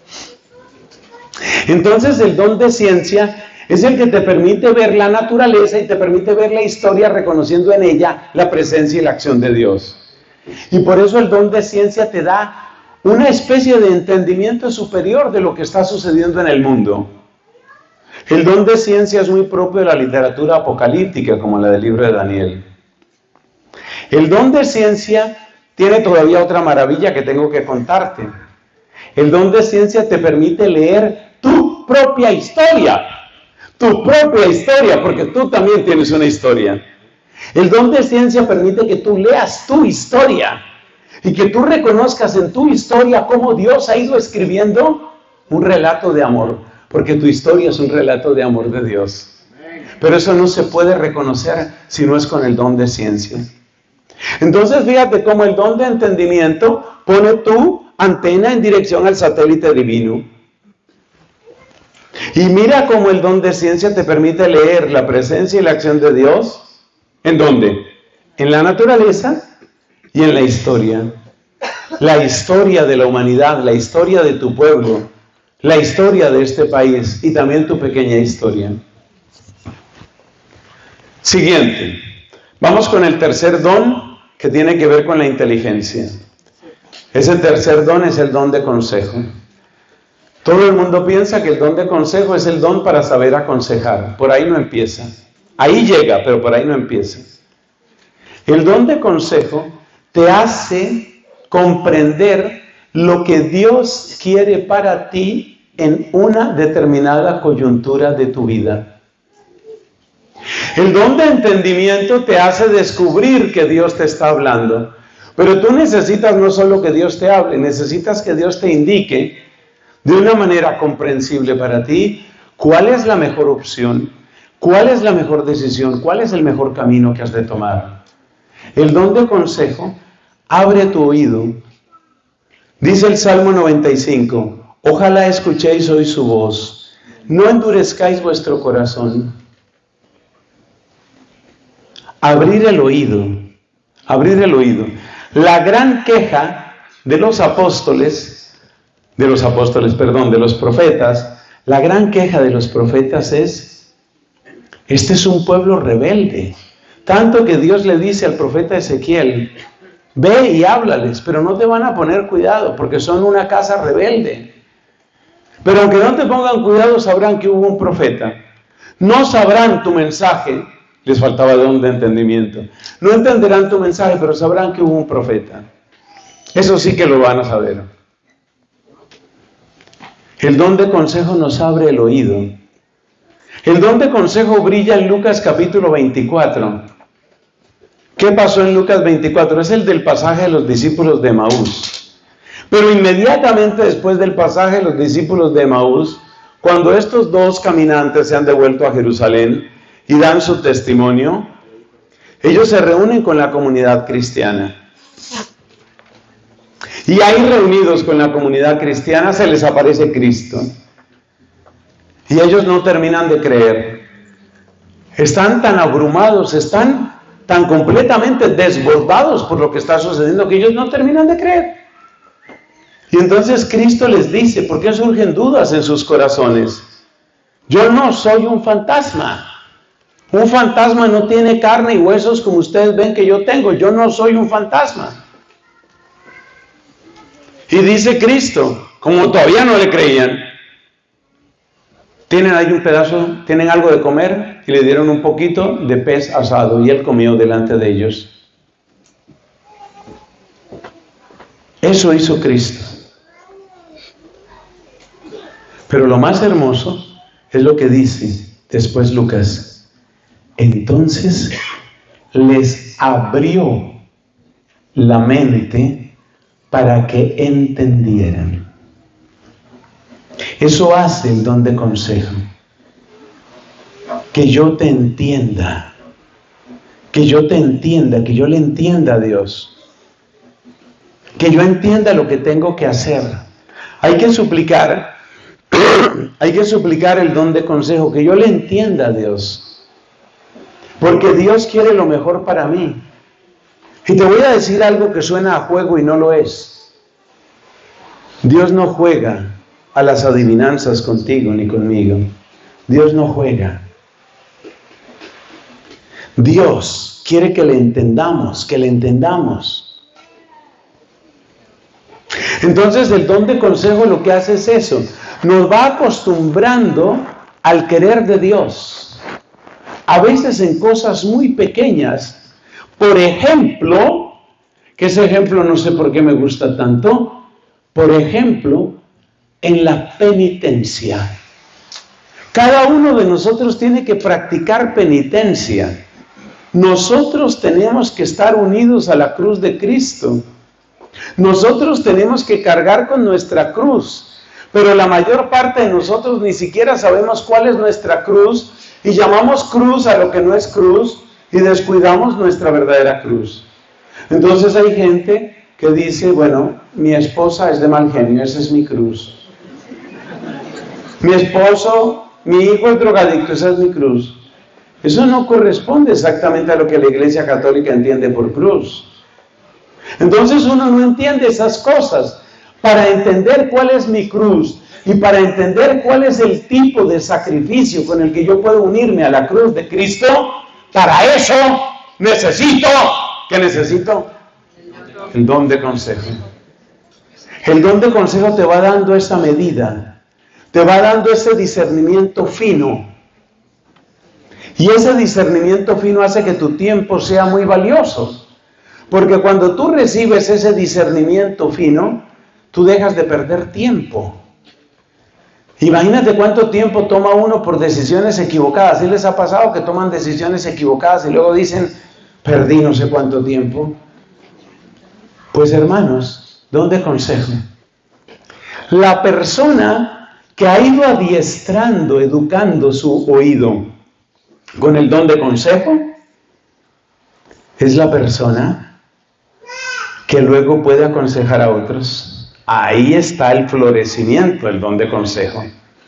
Entonces el don de ciencia es el que te permite ver la naturaleza y te permite ver la historia reconociendo en ella la presencia y la acción de Dios. Y por eso el don de ciencia te da una especie de entendimiento superior de lo que está sucediendo en el mundo. El don de ciencia es muy propio de la literatura apocalíptica, como la del libro de Daniel. El don de ciencia tiene todavía otra maravilla que tengo que contarte. El don de ciencia te permite leer tu propia historia. Tu propia historia, porque tú también tienes una historia. El don de ciencia permite que tú leas tu historia y que tú reconozcas en tu historia cómo Dios ha ido escribiendo un relato de amor, porque tu historia es un relato de amor de Dios. Pero eso no se puede reconocer si no es con el don de ciencia. Entonces fíjate cómo el don de entendimiento pone tu antena en dirección al satélite divino. Y mira cómo el don de ciencia te permite leer la presencia y la acción de Dios. ¿En dónde? En la naturaleza y en la historia. La historia de la humanidad, la historia de tu pueblo, la historia de este país y también tu pequeña historia. Siguiente. Vamos con el tercer don que tiene que ver con la inteligencia. Ese tercer don es el don de consejo. Todo el mundo piensa que el don de consejo es el don para saber aconsejar. Por ahí no empieza. Ahí llega, pero por ahí no empieza. El don de consejo te hace comprender lo que Dios quiere para ti en una determinada coyuntura de tu vida. El don de entendimiento te hace descubrir que Dios te está hablando. Pero tú necesitas no solo que Dios te hable, necesitas que Dios te indique de una manera comprensible para ti cuál es la mejor opción, cuál es la mejor decisión, cuál es el mejor camino que has de tomar. El don de consejo abre tu oído. Dice el Salmo noventa y cinco, ojalá escuchéis hoy su voz, no endurezcáis vuestro corazón. Abrir el oído, abrir el oído. La gran queja de los apóstoles, de los apóstoles, perdón, de los profetas, la gran queja de los profetas es, este es un pueblo rebelde. Tanto que Dios le dice al profeta Ezequiel, ve y háblales, pero no te van a poner cuidado, porque son una casa rebelde. Pero aunque no te pongan cuidado, sabrán que hubo un profeta. No sabrán tu mensaje. Les faltaba don de entendimiento. No entenderán tu mensaje, pero sabrán que hubo un profeta. Eso sí que lo van a saber. El don de consejo nos abre el oído. El don de consejo brilla en Lucas capítulo veinticuatro. ¿Qué pasó en Lucas veinticuatro? Es el del pasaje de los discípulos de Emaús. Pero inmediatamente después del pasaje de los discípulos de Emaús, cuando estos dos caminantes se han devuelto a Jerusalén y dan su testimonio, ellos se reúnen con la comunidad cristiana. Y ahí reunidos con la comunidad cristiana se les aparece Cristo. Y ellos no terminan de creer. Están tan abrumados, están tan completamente desbordados por lo que está sucediendo que ellos no terminan de creer. Y entonces Cristo les dice, ¿por qué surgen dudas en sus corazones? Yo no soy un fantasma. Un fantasma no tiene carne y huesos como ustedes ven que yo tengo. Yo no soy un fantasma. Y dice Cristo, como todavía no le creían, tienen ahí un pedazo, tienen algo de comer, y le dieron un poquito de pez asado y él comió delante de ellos. Eso hizo Cristo. Pero lo más hermoso es lo que dice después Lucas. Entonces les abrió la mente para que entendieran. Eso hace el don de consejo. Que yo te entienda. Que yo te entienda, que yo le entienda a Dios. Que yo entienda lo que tengo que hacer. Hay que suplicar, hay que suplicar el don de consejo, que yo le entienda a Dios. Porque Dios quiere lo mejor para mí. Y te voy a decir algo que suena a juego y no lo es. Dios no juega a las adivinanzas contigo ni conmigo. Dios no juega. Dios quiere que le entendamos, que le entendamos. Entonces el don de consejo lo que hace es eso. Nos va acostumbrando al querer de Dios. A veces en cosas muy pequeñas. Por ejemplo, que ese ejemplo no sé por qué me gusta tanto. Por ejemplo, en la penitencia. Cada uno de nosotros tiene que practicar penitencia. Nosotros tenemos que estar unidos a la cruz de Cristo. Nosotros tenemos que cargar con nuestra cruz. pero la mayor parte de nosotros ni siquiera sabemos cuál es nuestra cruz y llamamos cruz a lo que no es cruz y descuidamos nuestra verdadera cruz. Entonces hay gente que dice, bueno, mi esposa es de mal genio, esa es mi cruz. Mi esposo, mi hijo es drogadicto, esa es mi cruz. Eso no corresponde exactamente a lo que la Iglesia Católica entiende por cruz. Entonces uno no entiende esas cosas. Para entender cuál es mi cruz y para entender cuál es el tipo de sacrificio con el que yo puedo unirme a la cruz de Cristo, para eso necesito, ¿qué necesito? El don de consejo. El don de consejo te va dando esa medida, te va dando ese discernimiento fino. Y ese discernimiento fino hace que tu tiempo sea muy valioso. Porque cuando tú recibes ese discernimiento fino, tú dejas de perder tiempo. Imagínate cuánto tiempo toma uno por decisiones equivocadas. ¿Sí les ha pasado que toman decisiones equivocadas y luego dicen, perdí no sé cuánto tiempo? Pues hermanos, don de consejo. La persona que ha ido adiestrando, educando su oído con el don de consejo, es la persona que luego puede aconsejar a otros. Ahí está el florecimiento, el don de consejo.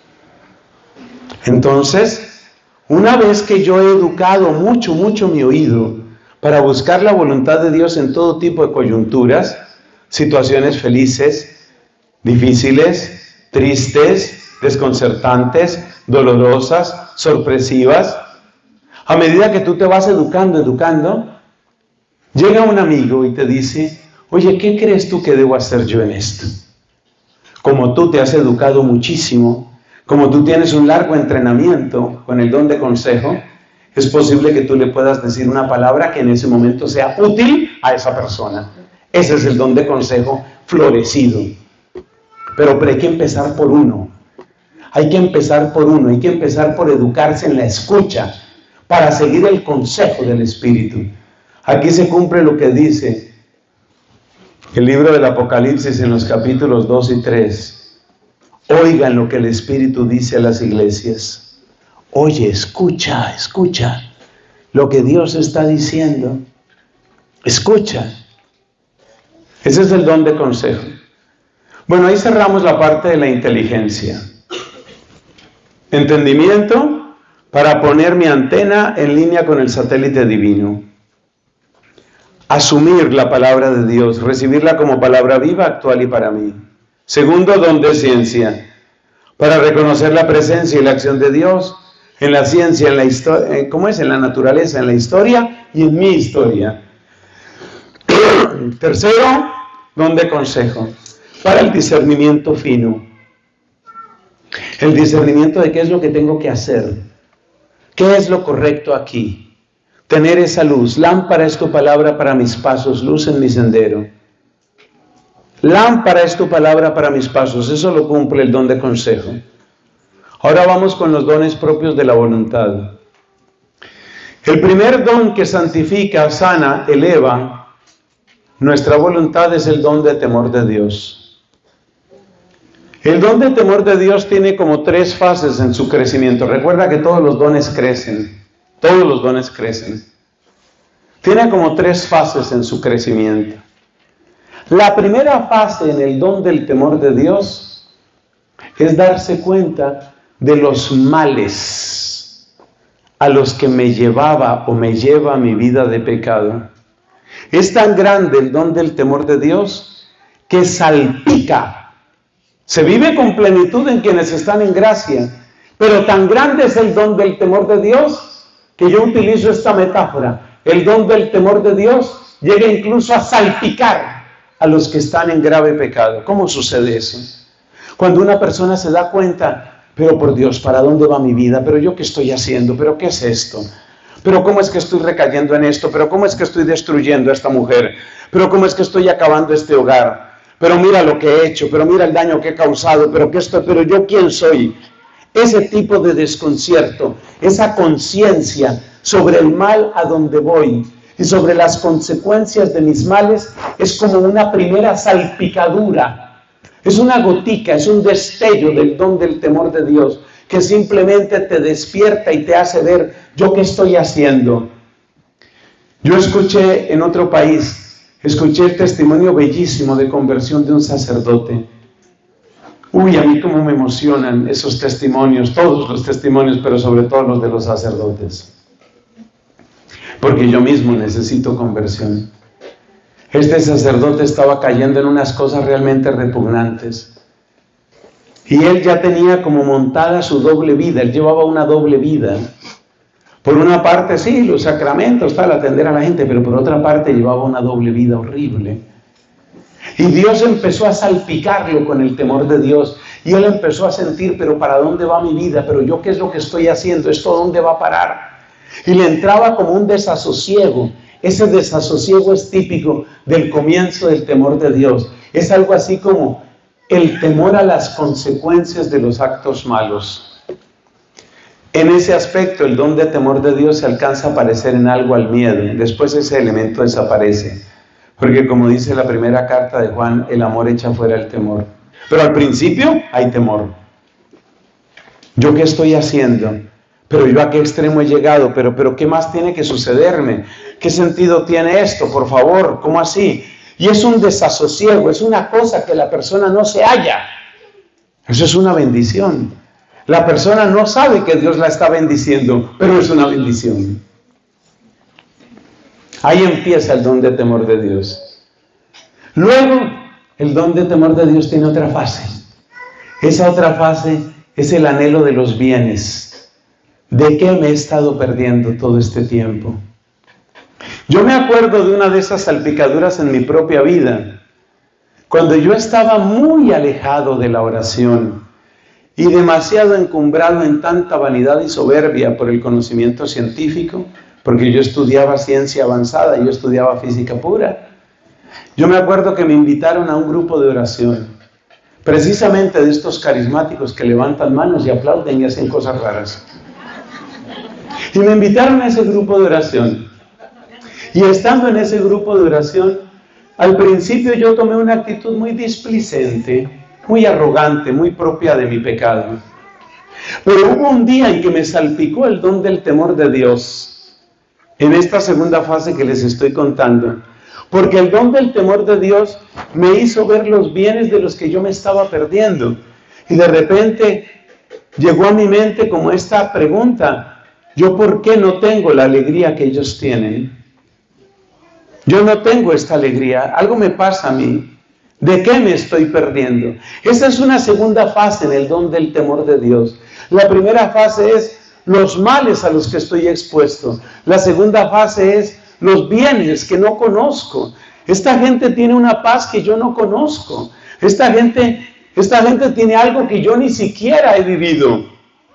Entonces, una vez que yo he educado mucho, mucho mi oído para buscar la voluntad de Dios en todo tipo de coyunturas, situaciones felices, difíciles, tristes, desconcertantes, dolorosas, sorpresivas, a medida que tú te vas educando, educando, llega un amigo y te dice, oye, ¿qué crees tú que debo hacer yo en esto? Como tú te has educado muchísimo, como tú tienes un largo entrenamiento con el don de consejo, es posible que tú le puedas decir una palabra que en ese momento sea útil a esa persona. Ese es el don de consejo florecido. Pero, pero hay que empezar por uno. Hay que empezar por uno, hay que empezar por educarse en la escucha para seguir el consejo del Espíritu. Aquí se cumple lo que dice el libro del Apocalipsis en los capítulos dos y tres. Oigan lo que el Espíritu dice a las iglesias. Oye, escucha, escucha lo que Dios está diciendo. Escucha. Ese es el don de consejo. Bueno, ahí cerramos la parte de la inteligencia. Entendimiento para poner mi antena en línea con el satélite divino. Asumir la palabra de Dios, recibirla como palabra viva, actual y para mí. Segundo, don de ciencia, para reconocer la presencia y la acción de Dios en la ciencia, en la historia, ¿cómo es? En la naturaleza, en la historia y en mi historia. Tercero, don de consejo, para el discernimiento fino. El discernimiento de qué es lo que tengo que hacer. ¿Qué es lo correcto aquí? Tener esa luz. Lámpara es tu palabra para mis pasos, luz en mi sendero. Lámpara es tu palabra para mis pasos. Eso lo cumple el don de consejo. Ahora vamos con los dones propios de la voluntad. El primer don que santifica, sana, eleva nuestra voluntad es el don de temor de Dios. El don de temor de Dios tiene como tres fases en su crecimiento. Recuerda que todos los dones crecen. Todos los dones crecen. Tiene como tres fases en su crecimiento. La primera fase en el don del temor de Dios es darse cuenta de los males a los que me llevaba o me lleva mi vida de pecado. Es tan grande el don del temor de Dios que salpica. Se vive con plenitud en quienes están en gracia, pero tan grande es el don del temor de Dios que yo utilizo esta metáfora. El don del temor de Dios llega incluso a salpicar a los que están en grave pecado. ¿Cómo sucede eso? Cuando una persona se da cuenta, pero por Dios, ¿para dónde va mi vida? ¿Pero yo qué estoy haciendo? ¿Pero qué es esto? ¿Pero cómo es que estoy recayendo en esto? ¿Pero cómo es que estoy destruyendo a esta mujer? ¿Pero cómo es que estoy acabando este hogar? Pero mira lo que he hecho, pero mira el daño que he causado, pero que esto, pero yo quién soy. Ese tipo de desconcierto, esa conciencia sobre el mal a donde voy y sobre las consecuencias de mis males es como una primera salpicadura Es una gotica, es un destello del don del temor de Dios que simplemente te despierta y te hace ver, ¿yo qué estoy haciendo? Yo escuché en otro país, escuché el testimonio bellísimo de conversión de un sacerdote. Uy, a mí cómo me emocionan esos testimonios, todos los testimonios, pero sobre todo los de los sacerdotes. Porque yo mismo necesito conversión. Este sacerdote estaba cayendo en unas cosas realmente repugnantes. Y él ya tenía como montada su doble vida, él llevaba una doble vida. Por una parte, sí, los sacramentos, tal, atender a la gente, pero por otra parte llevaba una doble vida horrible. Y Dios empezó a salpicarlo con el temor de Dios. Y él empezó a sentir, pero ¿para dónde va mi vida? Pero yo, ¿qué es lo que estoy haciendo? ¿Esto dónde va a parar? Y le entraba como un desasosiego. Ese desasosiego es típico del comienzo del temor de Dios. Es algo así como el temor a las consecuencias de los actos malos. En ese aspecto, el don de temor de Dios se alcanza a parecer en algo al miedo. Después ese elemento desaparece. Porque como dice la primera carta de Juan, el amor echa fuera el temor. Pero al principio hay temor. ¿Yo qué estoy haciendo? Pero yo a qué extremo he llegado, pero, pero ¿qué más tiene que sucederme? ¿Qué sentido tiene esto? Por favor, ¿cómo así? Y es un desasosiego, es una cosa que la persona no se halla. Eso es una bendición. La persona no sabe que Dios la está bendiciendo, pero es una bendición. Ahí empieza el don de temor de Dios. Luego, el don de temor de Dios tiene otra fase. Esa otra fase es el anhelo de los bienes. ¿De qué me he estado perdiendo todo este tiempo? Yo me acuerdo de una de esas salpicaduras en mi propia vida, cuando yo estaba muy alejado de la oración y demasiado encumbrado en tanta vanidad y soberbia por el conocimiento científico, porque yo estudiaba ciencia avanzada, yo estudiaba física pura. Yo me acuerdo que me invitaron a un grupo de oración, precisamente de estos carismáticos que levantan manos y aplauden y hacen cosas raras. Y me invitaron a ese grupo de oración. Y estando en ese grupo de oración, al principio yo tomé una actitud muy displicente, muy arrogante, muy propia de mi pecado. Pero hubo un día en que me salpicó el don del temor de Dios, en esta segunda fase que les estoy contando. Porque el don del temor de Dios me hizo ver los bienes de los que yo me estaba perdiendo. Y de repente llegó a mi mente como esta pregunta: ¿yo por qué no tengo la alegría que ellos tienen? Yo no tengo esta alegría, algo me pasa a mí. ¿De qué me estoy perdiendo? Esa es una segunda fase en el don del temor de Dios. La primera fase es los males a los que estoy expuesto. La segunda fase es los bienes que no conozco. Esta gente tiene una paz que yo no conozco. Esta gente, esta gente tiene algo que yo ni siquiera he vivido.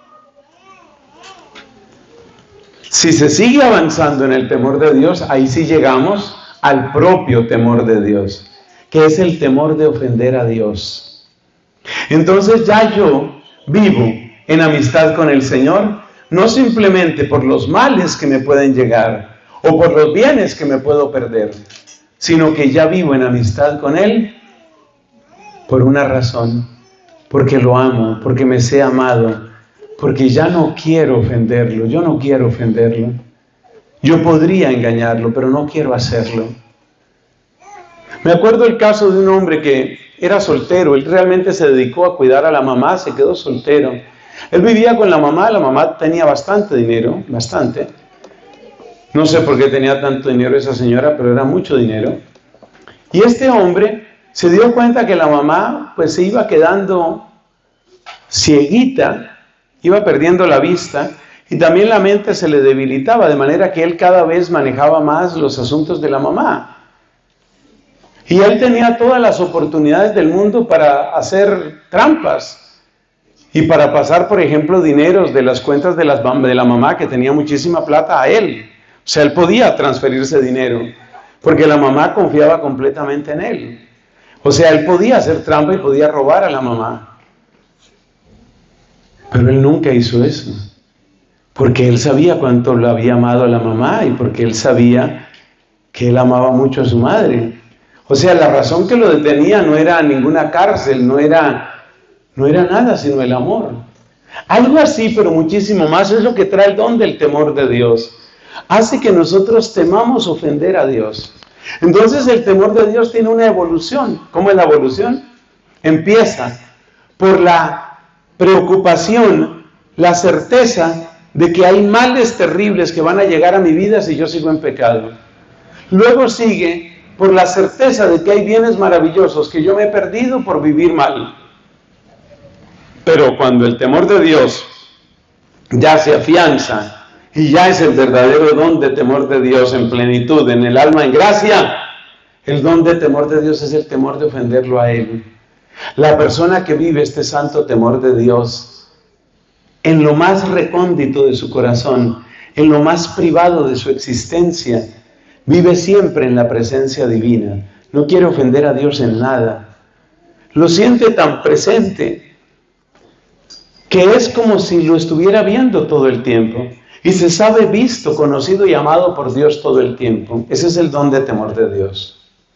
Si se sigue avanzando en el temor de Dios, ahí sí llegamos al propio temor de Dios, que es el temor de ofender a Dios. Entonces ya yo vivo en amistad con el Señor, no simplemente por los males que me pueden llegar o por los bienes que me puedo perder, sino que ya vivo en amistad con Él por una razón, porque lo amo, porque me sé amado, porque ya no quiero ofenderlo, yo no quiero ofenderlo. Yo podría engañarlo, pero no quiero hacerlo. Me acuerdo el caso de un hombre que era soltero, él realmente se dedicó a cuidar a la mamá, se quedó soltero. Él vivía con la mamá, la mamá tenía bastante dinero, bastante. No sé por qué tenía tanto dinero esa señora, pero era mucho dinero. Y este hombre se dio cuenta que la mamá pues se iba quedando cieguita, iba perdiendo la vista y también la mente se le debilitaba, de manera que él cada vez manejaba más los asuntos de la mamá. Y él tenía todas las oportunidades del mundo para hacer trampas y para pasar, por ejemplo, dineros de las cuentas de, las, de la mamá, que tenía muchísima plata, a él. O sea, él podía transferirse dinero, porque la mamá confiaba completamente en él. O sea, él podía hacer trampa y podía robar a la mamá. Pero él nunca hizo eso, porque él sabía cuánto lo había amado a la mamá y porque él sabía que él amaba mucho a su madre. O sea, la razón que lo detenía no era ninguna cárcel, no era, no era nada, sino el amor. Algo así, pero muchísimo más, es lo que trae el don del temor de Dios. Hace que nosotros temamos ofender a Dios. Entonces el temor de Dios tiene una evolución. ¿Cómo es la evolución? Empieza por la preocupación, la certeza de que hay males terribles que van a llegar a mi vida si yo sigo en pecado. Luego sigue por la certeza de que hay bienes maravillosos que yo me he perdido por vivir mal. Pero cuando el temor de Dios ya se afianza y ya es el verdadero don de temor de Dios en plenitud, en el alma, en gracia, el don de temor de Dios es el temor de ofenderlo a Él. La persona que vive este santo temor de Dios, en lo más recóndito de su corazón, en lo más privado de su existencia, vive siempre en la presencia divina. No quiere ofender a Dios en nada. Lo siente tan presente que es como si lo estuviera viendo todo el tiempo. Y se sabe visto, conocido y amado por Dios todo el tiempo. Ese es el don de temor de Dios.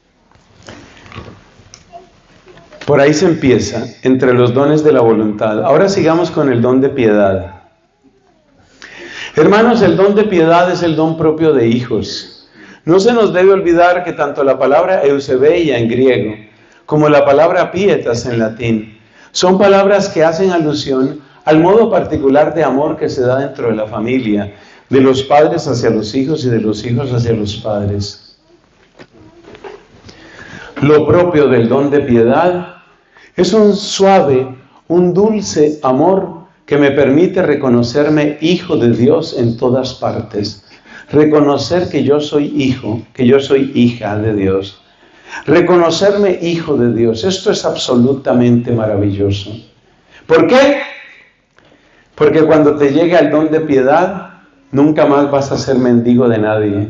Por ahí se empieza, entre los dones de la voluntad. Ahora sigamos con el don de piedad. Hermanos, el don de piedad es el don propio de hijos. No se nos debe olvidar que tanto la palabra eusebeia en griego, como la palabra pietas en latín, son palabras que hacen alusión al modo particular de amor que se da dentro de la familia, de los padres hacia los hijos y de los hijos hacia los padres. Lo propio del don de piedad es un suave, un dulce amor que me permite reconocerme hijo de Dios en todas partes. Reconocer que yo soy hijo, que yo soy hija de Dios. Reconocerme hijo de Dios. Esto es absolutamente maravilloso. ¿Por qué? Porque cuando te llegue el don de piedad, nunca más vas a ser mendigo de nadie.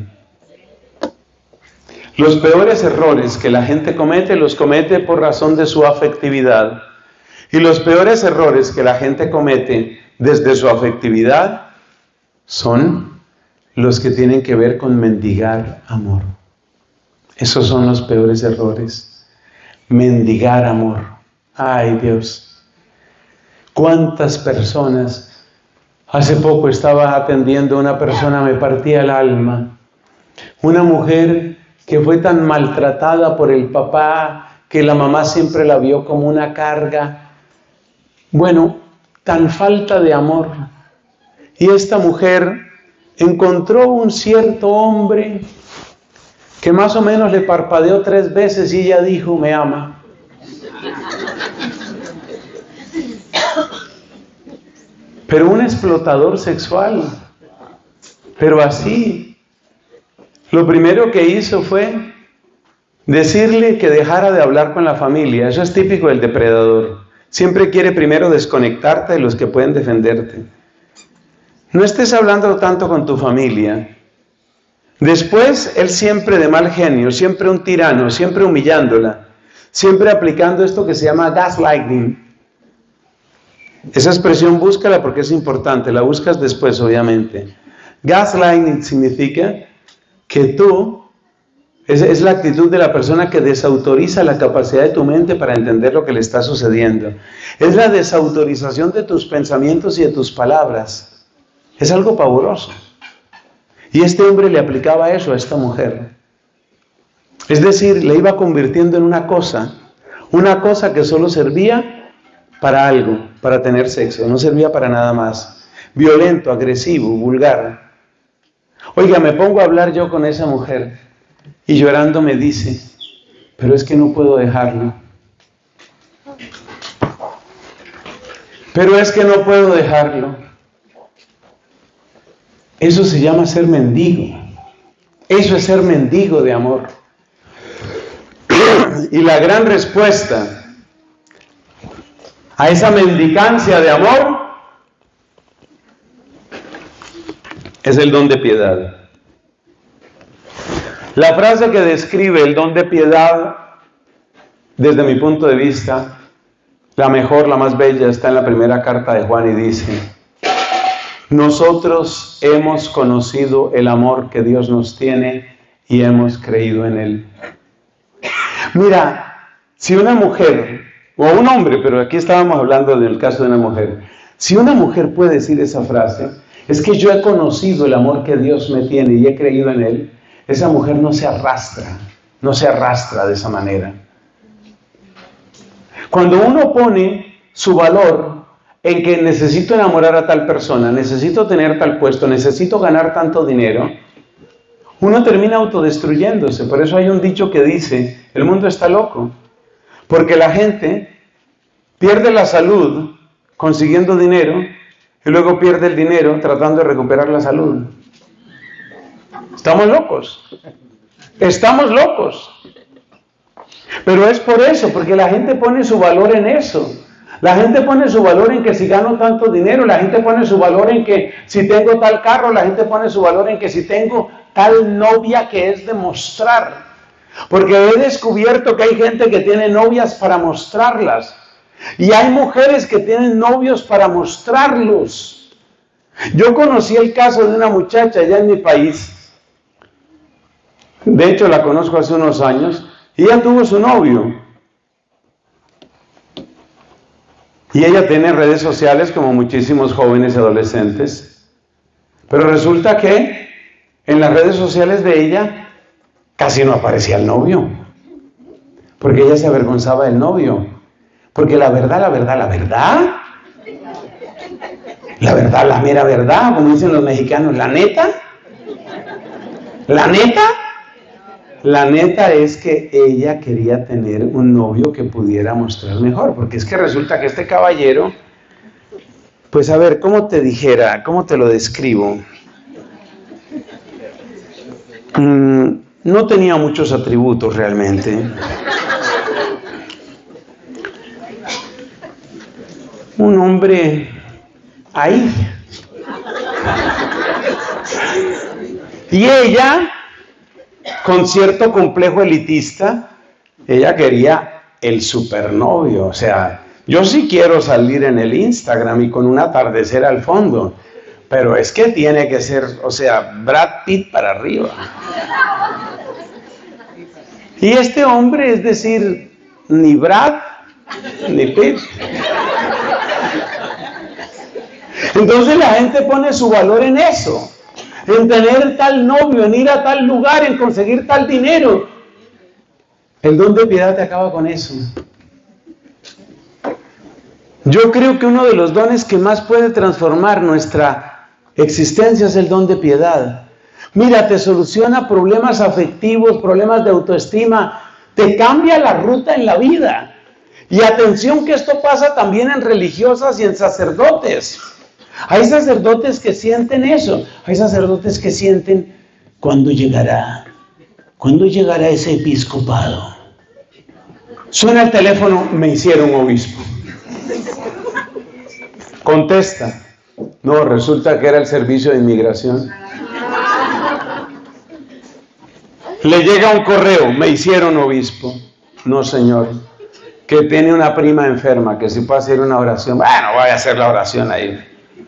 Los peores errores que la gente comete, los comete por razón de su afectividad. Y los peores errores que la gente comete desde su afectividad son los que tienen que ver con mendigar amor. Esos son los peores errores. Mendigar amor. Ay, Dios. ¿Cuántas personas? Hace poco estaba atendiendo a una persona, me partía el alma. Una mujer que fue tan maltratada por el papá, que la mamá siempre la vio como una carga. Bueno, tan falta de amor. Y esta mujer encontró un cierto hombre que más o menos le parpadeó tres veces y ella dijo, me ama. Pero un explotador sexual, pero así. Lo primero que hizo fue decirle que dejara de hablar con la familia. Eso es típico del depredador. Siempre quiere primero desconectarte de los que pueden defenderte. No estés hablando tanto con tu familia. Después, él siempre de mal genio, siempre un tirano, siempre humillándola, siempre aplicando esto que se llama gaslighting. Esa expresión búscala porque es importante, la buscas después obviamente. Gaslighting significa que tú, es, es la actitud de la persona que desautoriza la capacidad de tu mente para entender lo que le está sucediendo. Es la desautorización de tus pensamientos y de tus palabras. Es algo pavoroso. Y este hombre le aplicaba eso a esta mujer. Es decir, le iba convirtiendo en una cosa, una cosa que solo servía para algo, para tener sexo, no servía para nada más. Violento, agresivo, vulgar. Oiga, me pongo a hablar yo con esa mujer y llorando me dice, pero es que no puedo dejarlo. Pero es que no puedo dejarlo. Eso se llama ser mendigo. Eso es ser mendigo de amor. Y la gran respuesta a esa mendicancia de amor es el don de piedad. La frase que describe el don de piedad, desde mi punto de vista, la mejor, la más bella, está en la primera carta de Juan y dice: nosotros hemos conocido el amor que Dios nos tiene y hemos creído en Él. Mira, si una mujer, o un hombre, pero aquí estábamos hablando del caso de una mujer, si una mujer puede decir esa frase, es que yo he conocido el amor que Dios me tiene y he creído en Él, esa mujer no se arrastra, no se arrastra de esa manera. Cuando uno pone su valor en que necesito enamorar a tal persona, necesito tener tal puesto, necesito ganar tanto dinero, uno termina autodestruyéndose. Por eso hay un dicho que dice, el mundo está loco, porque la gente pierde la salud consiguiendo dinero y luego pierde el dinero tratando de recuperar la salud. Estamos locos, estamos locos. Pero es por eso, porque la gente pone su valor en eso. La gente pone su valor en que si gano tanto dinero, la gente pone su valor en que si tengo tal carro, la gente pone su valor en que si tengo tal novia que es de mostrar. Porque he descubierto que hay gente que tiene novias para mostrarlas. Y hay mujeres que tienen novios para mostrarlos. Yo conocí el caso de una muchacha allá en mi país. De hecho, la conozco hace unos años. Y ella tuvo su novio. Y ella tiene redes sociales como muchísimos jóvenes y adolescentes. Pero resulta que en las redes sociales de ella casi no aparecía el novio. Porque ella se avergonzaba del novio. Porque la verdad, la verdad, la verdad, la verdad, la mera verdad, como dicen los mexicanos, la neta, la neta, la neta es que ella quería tener un novio que pudiera mostrar mejor, porque es que resulta que este caballero, pues a ver, ¿cómo te dijera? ¿Cómo te lo describo? Mm, no tenía muchos atributos realmente. Un hombre ahí. Y ella, con cierto complejo elitista, ella quería el supernovio. O sea, yo sí quiero salir en el Instagram y con un atardecer al fondo, pero es que tiene que ser, o sea, Brad Pitt para arriba. Y este hombre, es decir, ni Brad ni Pitt. Entonces la gente pone su valor en eso, en tener tal novio, en ir a tal lugar, en conseguir tal dinero. El don de piedad te acaba con eso. Yo creo que uno de los dones que más puede transformar nuestra existencia es el don de piedad. Mira, te soluciona problemas afectivos, problemas de autoestima, te cambia la ruta en la vida. Y atención que esto pasa también en religiosas y en sacerdotes. Hay sacerdotes que sienten eso, hay sacerdotes que sienten cuándo llegará, cuándo llegará ese episcopado. Suena el teléfono, me hicieron obispo. Contesta, no, resulta que era el servicio de inmigración. Le llega un correo, me hicieron obispo. No, señor, que tiene una prima enferma, que si puede hacer una oración. Bueno, voy a hacer la oración ahí.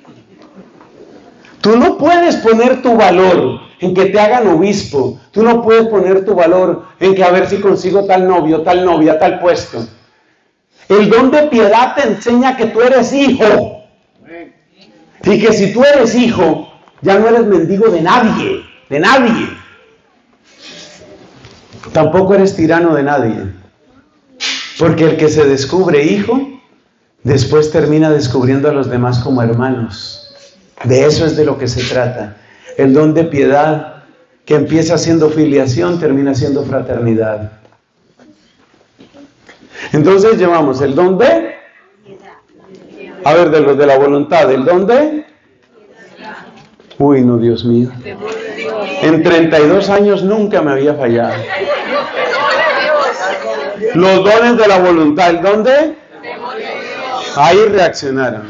Tú no puedes poner tu valor en que te hagan obispo. Tú no puedes poner tu valor en que a ver si consigo tal novio, tal novia, tal puesto. El don de piedad te enseña que tú eres hijo. Y que si tú eres hijo, ya no eres mendigo de nadie, de nadie. Tampoco eres tirano de nadie. Porque el que se descubre hijo, después termina descubriendo a los demás como hermanos. De eso es de lo que se trata. El don de piedad, que empieza siendo filiación, termina siendo fraternidad. Entonces llevamos el don de, a ver, de los de la voluntad, el don de, uy, no, Dios mío, en treinta y dos años nunca me había fallado. Los dones de la voluntad, el don de, ahí reaccionaron.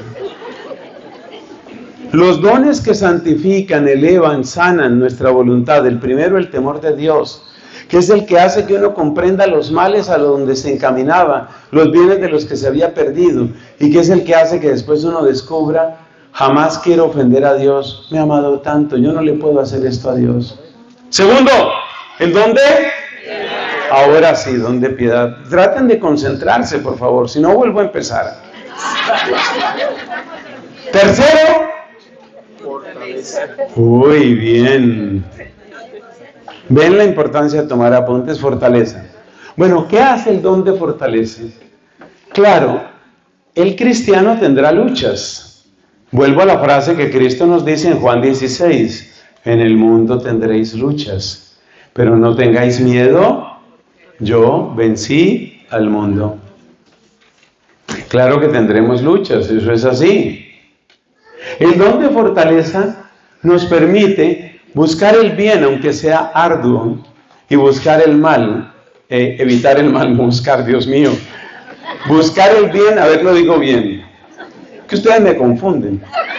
Los dones que santifican, elevan, sanan nuestra voluntad. El primero, el temor de Dios, que es el que hace que uno comprenda los males a donde se encaminaba, los bienes de los que se había perdido, y que es el que hace que después uno descubra, jamás quiero ofender a Dios, me ha amado tanto, yo no le puedo hacer esto a Dios. Segundo, el don de Ahora sí, don de piedad. Traten de concentrarse, por favor, si no vuelvo a empezar. Tercero. Uy, bien. ¿Ven la importancia de tomar apuntes? Fortaleza. Bueno, ¿qué hace el don de fortaleza? Claro, el cristiano tendrá luchas. Vuelvo a la frase que Cristo nos dice en Juan dieciséis. En el mundo tendréis luchas, pero no tengáis miedo. Yo vencí al mundo. Claro que tendremos luchas, eso es así. El don de fortaleza nos permite buscar el bien, aunque sea arduo, y buscar el mal, eh, evitar el mal, buscar, Dios mío. Buscar el bien, a ver, lo digo bien, que ustedes me confunden.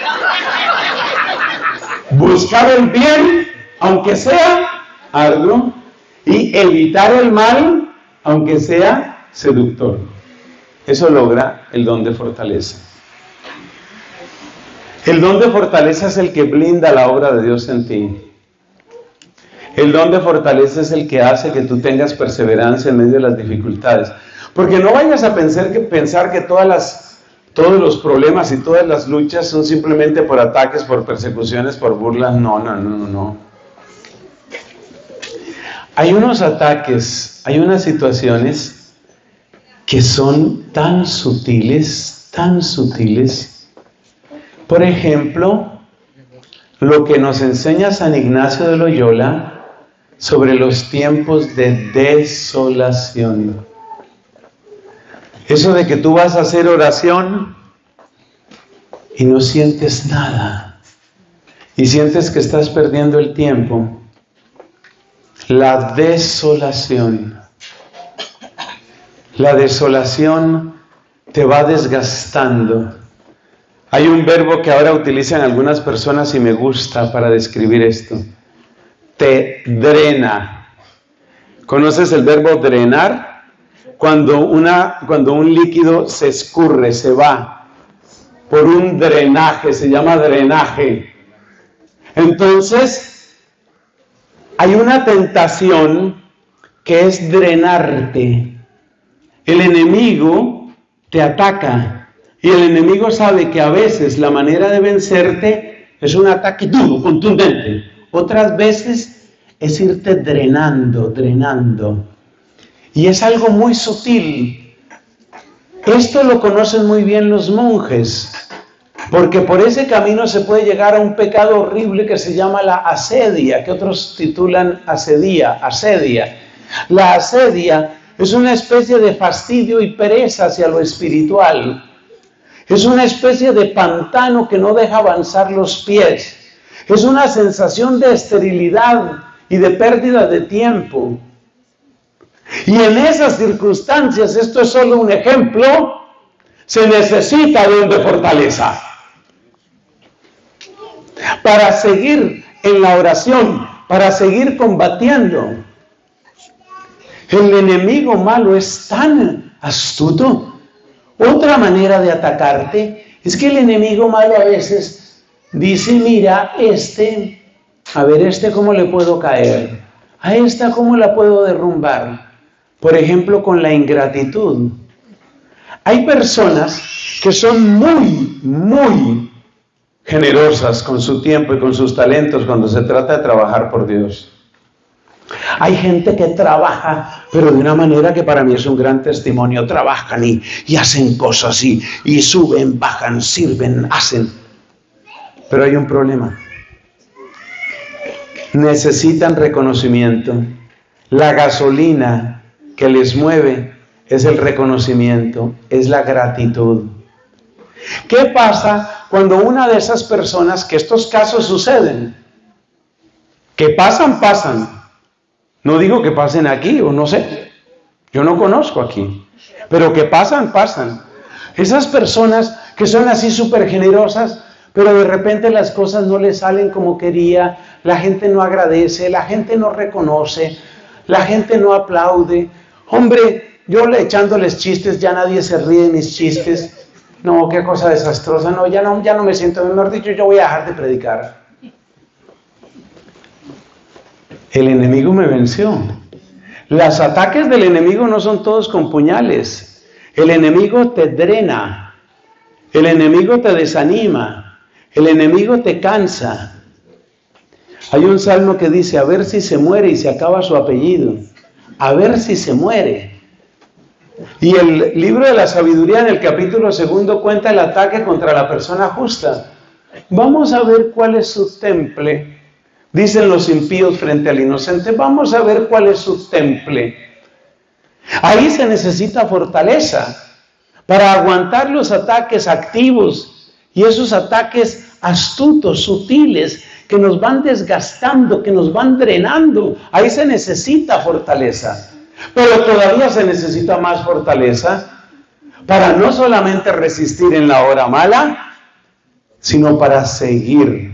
Buscar el bien, aunque sea arduo, y evitar el mal, aunque sea seductor. Eso logra el don de fortaleza. El don de fortaleza es el que blinda la obra de Dios en ti. El don de fortaleza es el que hace que tú tengas perseverancia en medio de las dificultades. Porque no vayas a pensar que, pensar que todas las, todos los problemas y todas las luchas son simplemente por ataques, por persecuciones, por burlas. No, no, no, no, no. Hay unos ataques, hay unas situaciones que son tan sutiles, tan sutiles. Por ejemplo, lo que nos enseña San Ignacio de Loyola sobre los tiempos de desolación. Eso de que tú vas a hacer oración y no sientes nada, y sientes que estás perdiendo el tiempo. La desolación. La desolación te va desgastando. Hay un verbo que ahora utilizan algunas personas y me gusta para describir esto. Te drena. ¿Conoces el verbo drenar? Cuando, una, cuando un líquido se escurre, se va por un drenaje, se llama drenaje. Entonces, hay una tentación que es drenarte. El enemigo te ataca. Y el enemigo sabe que a veces la manera de vencerte es un ataque duro, contundente. Otras veces es irte drenando, drenando. Y es algo muy sutil. Esto lo conocen muy bien los monjes, porque por ese camino se puede llegar a un pecado horrible que se llama la asedia, que otros titulan asedia, asedia. La asedia es una especie de fastidio y pereza hacia lo espiritual. Es una especie de pantano que no deja avanzar los pies. Es una sensación de esterilidad y de pérdida de tiempo. Y en esas circunstancias, esto es solo un ejemplo, se necesita don de fortaleza. Para seguir en la oración, para seguir combatiendo. El enemigo malo es tan astuto. Otra manera de atacarte es que el enemigo malo a veces dice, mira, este, a ver, este cómo le puedo caer, a esta cómo la puedo derrumbar. Por ejemplo, con la ingratitud. Hay personas que son muy, muy generosas con su tiempo y con sus talentos cuando se trata de trabajar por Dios. Hay gente que trabaja, pero de una manera que para mí es un gran testimonio. Trabajan y, y hacen cosas y, y suben, bajan, sirven, hacen. Pero hay un problema. Necesitan reconocimiento. La gasolina que les mueve es el reconocimiento, es la gratitud. ¿Qué pasa cuando una de esas personas, que estos casos suceden, que pasan, pasan? No digo que pasen aquí, o no sé, yo no conozco aquí, pero que pasan, pasan. Esas personas que son así súper generosas, pero de repente las cosas no les salen como quería, la gente no agradece, la gente no reconoce, la gente no aplaude. Hombre, yo le echándoles chistes, ya nadie se ríe de mis chistes. No, qué cosa desastrosa, no, ya no, ya no me siento, mejor dicho, yo voy a dejar de predicar. El enemigo me venció. Los ataques del enemigo no son todos con puñales. El enemigo te drena, el enemigo te desanima, el enemigo te cansa. Hay un salmo que dice, a ver si se muere, y se acaba su apellido. A ver si se muere. Y el libro de la sabiduría en el capítulo segundo cuenta el ataque contra la persona justa. Vamos a ver cuál es su temple. Dicen los impíos frente al inocente, vamos a ver cuál es su temple. Ahí se necesita fortaleza para aguantar los ataques activos y esos ataques astutos, sutiles, que nos van desgastando, que nos van drenando. Ahí se necesita fortaleza. Pero todavía se necesita más fortaleza para no solamente resistir en la hora mala, sino para seguir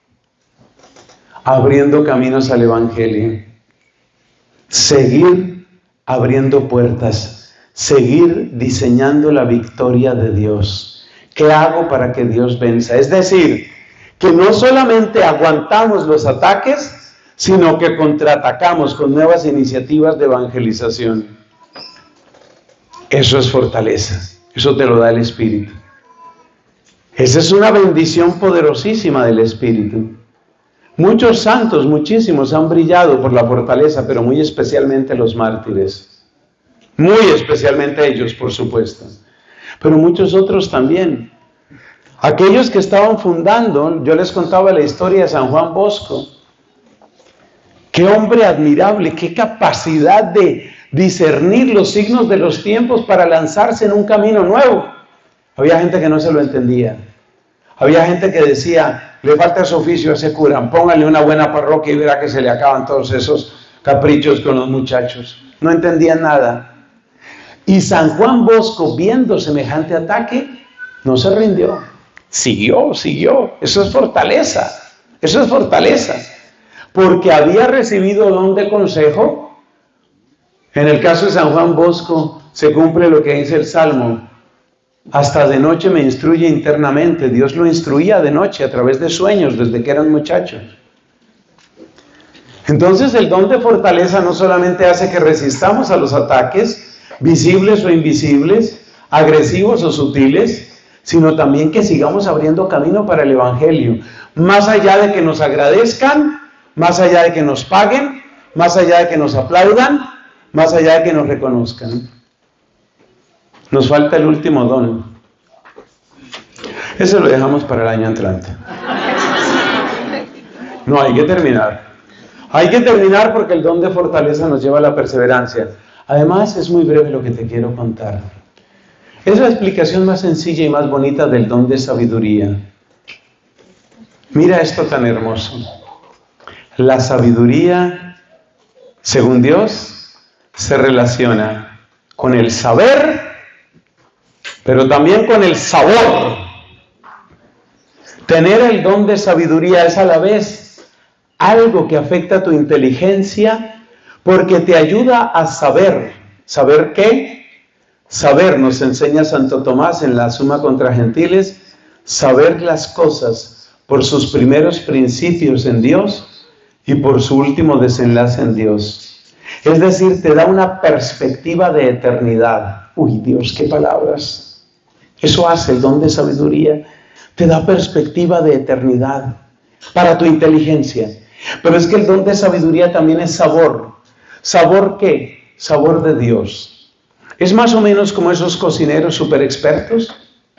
abriendo caminos al Evangelio, seguir abriendo puertas, seguir diseñando la victoria de Dios. ¿Qué hago para que Dios venza? Es decir, que no solamente aguantamos los ataques, sino que contraatacamos con nuevas iniciativas de evangelización. Eso es fortaleza, eso te lo da el Espíritu. Esa es una bendición poderosísima del Espíritu. Muchos santos, muchísimos, han brillado por la fortaleza, pero muy especialmente los mártires. Muy especialmente ellos, por supuesto. Pero muchos otros también. Aquellos que estaban fundando, yo les contaba la historia de San Juan Bosco. Qué hombre admirable, qué capacidad de discernir los signos de los tiempos para lanzarse en un camino nuevo. Había gente que no se lo entendía. Había gente que decía, le falta ese oficio a ese cura, póngale una buena parroquia y verá que se le acaban todos esos caprichos con los muchachos. No entendían nada. Y San Juan Bosco, viendo semejante ataque, no se rindió. Siguió, siguió. Eso es fortaleza. Eso es fortaleza. Porque había recibido don de consejo. En el caso de San Juan Bosco, se cumple lo que dice el Salmo. Hasta de noche me instruye internamente. Dios lo instruía de noche a través de sueños desde que eran muchachos. Entonces el don de fortaleza no solamente hace que resistamos a los ataques, visibles o invisibles, agresivos o sutiles, sino también que sigamos abriendo camino para el Evangelio. Más allá de que nos agradezcan, más allá de que nos paguen, más allá de que nos aplaudan, más allá de que nos reconozcan. Nos falta el último don. Ese lo dejamos para el año entrante. No, hay que terminar. Hay que terminar porque el don de fortaleza nos lleva a la perseverancia. Además, es muy breve lo que te quiero contar. Es la explicación más sencilla y más bonita del don de sabiduría. Mira esto tan hermoso. La sabiduría, según Dios, se relaciona con el saber, pero también con el sabor. Tener el don de sabiduría es a la vez algo que afecta tu inteligencia porque te ayuda a saber. ¿Saber qué? Saber, nos enseña Santo Tomás en la Suma contra Gentiles, saber las cosas por sus primeros principios en Dios y por su último desenlace en Dios. Es decir, te da una perspectiva de eternidad. Uy, Dios, qué palabras. Eso hace el don de sabiduría. Te da perspectiva de eternidad para tu inteligencia. Pero es que el don de sabiduría también es sabor. ¿Sabor qué? Sabor de Dios. Es más o menos como esos cocineros super expertos.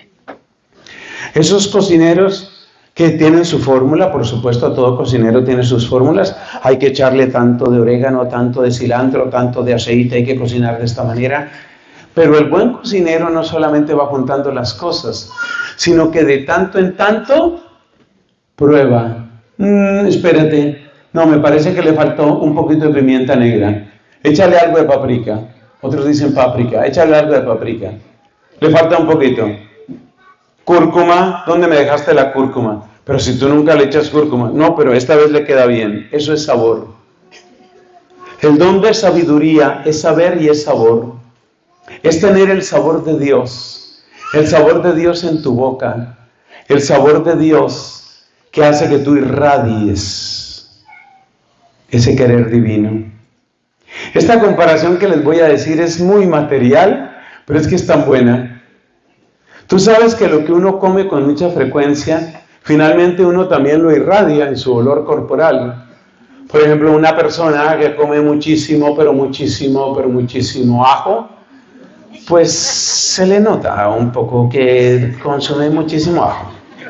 Esos cocineros que tienen su fórmula, por supuesto, todo cocinero tiene sus fórmulas. Hay que echarle tanto de orégano, tanto de cilantro, tanto de aceite, hay que cocinar de esta manera. Pero el buen cocinero no solamente va juntando las cosas, sino que de tanto en tanto prueba. Mm, espérate, no, me parece que le faltó un poquito de pimienta negra. Échale algo de paprika. Otros dicen páprica, échale algo de paprika. Le falta un poquito. Cúrcuma, ¿dónde me dejaste la cúrcuma? Pero si tú nunca le echas cúrcuma. No, pero esta vez le queda bien. Eso es sabor. El don de sabiduría es saber y es sabor. Es tener el sabor de Dios. El sabor de Dios en tu boca. El sabor de Dios que hace que tú irradies ese querer divino. Esta comparación que les voy a decir es muy material, pero es que es tan buena. Tú sabes que lo que uno come con mucha frecuencia, finalmente uno también lo irradia en su olor corporal. Por ejemplo, una persona que come muchísimo, pero muchísimo, pero muchísimo ajo, pues se le nota un poco que consume muchísimo ajo.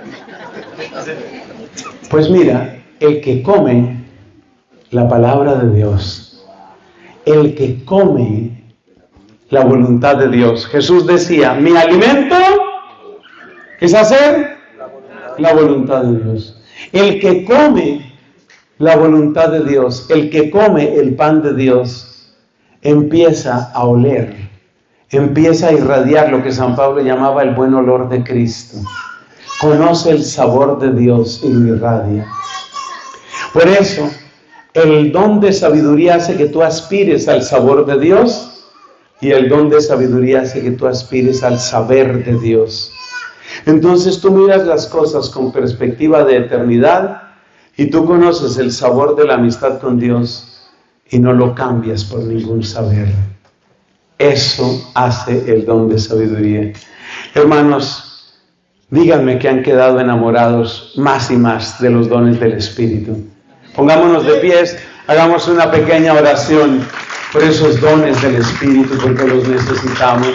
Pues mira, el que come la palabra de Dios, el que come la voluntad de Dios. Jesús decía, mi alimento es hacer la voluntad de Dios. El que come la voluntad de Dios, el que come el pan de Dios, empieza a oler, empieza a irradiar lo que San Pablo llamaba el buen olor de Cristo. Conoce el sabor de Dios y lo irradia. Por eso, el don de sabiduría hace que tú aspires al sabor de Dios y el don de sabiduría hace que tú aspires al saber de Dios. Entonces tú miras las cosas con perspectiva de eternidad y tú conoces el sabor de la amistad con Dios y no lo cambias por ningún saber. Eso hace el don de sabiduría. Hermanos, díganme que han quedado enamorados más y más de los dones del Espíritu. Pongámonos de pies, hagamos una pequeña oración por esos dones del Espíritu, porque los necesitamos.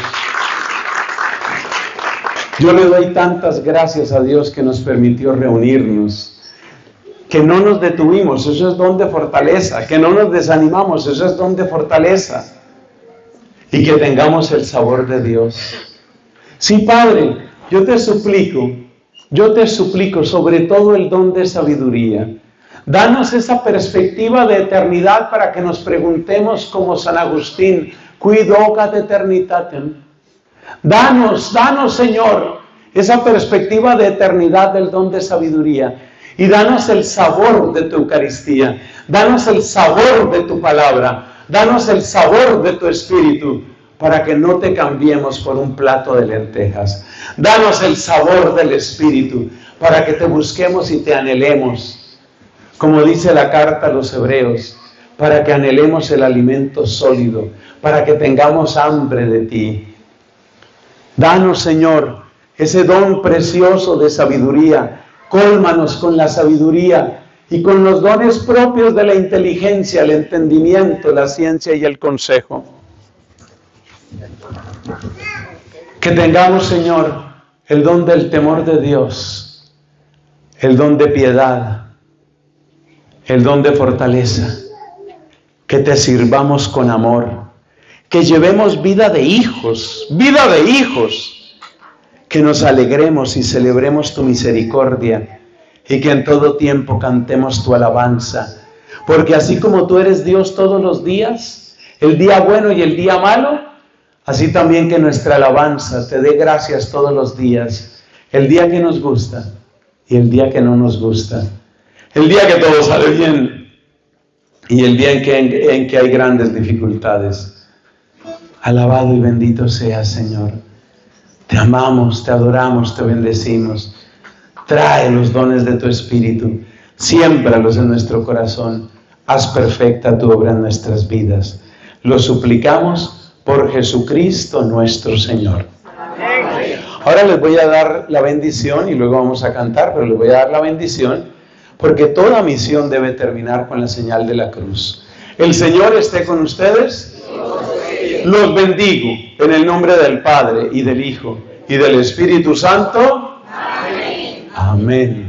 Yo le doy tantas gracias a Dios que nos permitió reunirnos, que no nos detuvimos, eso es don de fortaleza, que no nos desanimamos, eso es don de fortaleza, y que tengamos el sabor de Dios. Sí, Padre, yo te suplico, yo te suplico sobre todo el don de sabiduría. Danos esa perspectiva de eternidad para que nos preguntemos como San Agustín, qui docat eternitatem. Danos, danos, Señor, esa perspectiva de eternidad del don de sabiduría. Y danos el sabor de tu Eucaristía. Danos el sabor de tu palabra. Danos el sabor de tu Espíritu para que no te cambiemos por un plato de lentejas. Danos el sabor del Espíritu para que te busquemos y te anhelemos. Como dice la carta a los Hebreos, para que anhelemos el alimento sólido, para que tengamos hambre de ti. Danos, Señor, ese don precioso de sabiduría. Cólmanos con la sabiduría y con los dones propios de la inteligencia, el entendimiento, la ciencia y el consejo. Que tengamos, Señor, el don del temor de Dios, el don de piedad, el don de fortaleza, que te sirvamos con amor, que llevemos vida de hijos, vida de hijos, que nos alegremos y celebremos tu misericordia y que en todo tiempo cantemos tu alabanza, porque así como tú eres Dios todos los días, el día bueno y el día malo, así también que nuestra alabanza te dé gracias todos los días, el día que nos gusta y el día que no nos gusta. El día que todo sale bien y el día en que, en que hay grandes dificultades. Alabado y bendito seas, Señor. Te amamos, te adoramos, te bendecimos. Trae los dones de tu Espíritu, siémbralos en nuestro corazón. Haz perfecta tu obra en nuestras vidas. Lo suplicamos por Jesucristo nuestro Señor. Amén. Ahora les voy a dar la bendición y luego vamos a cantar, pero les voy a dar la bendición. Porque toda misión debe terminar con la señal de la cruz. El Señor esté con ustedes. Los bendigo en el nombre del Padre y del Hijo y del Espíritu Santo. Amén. Amén.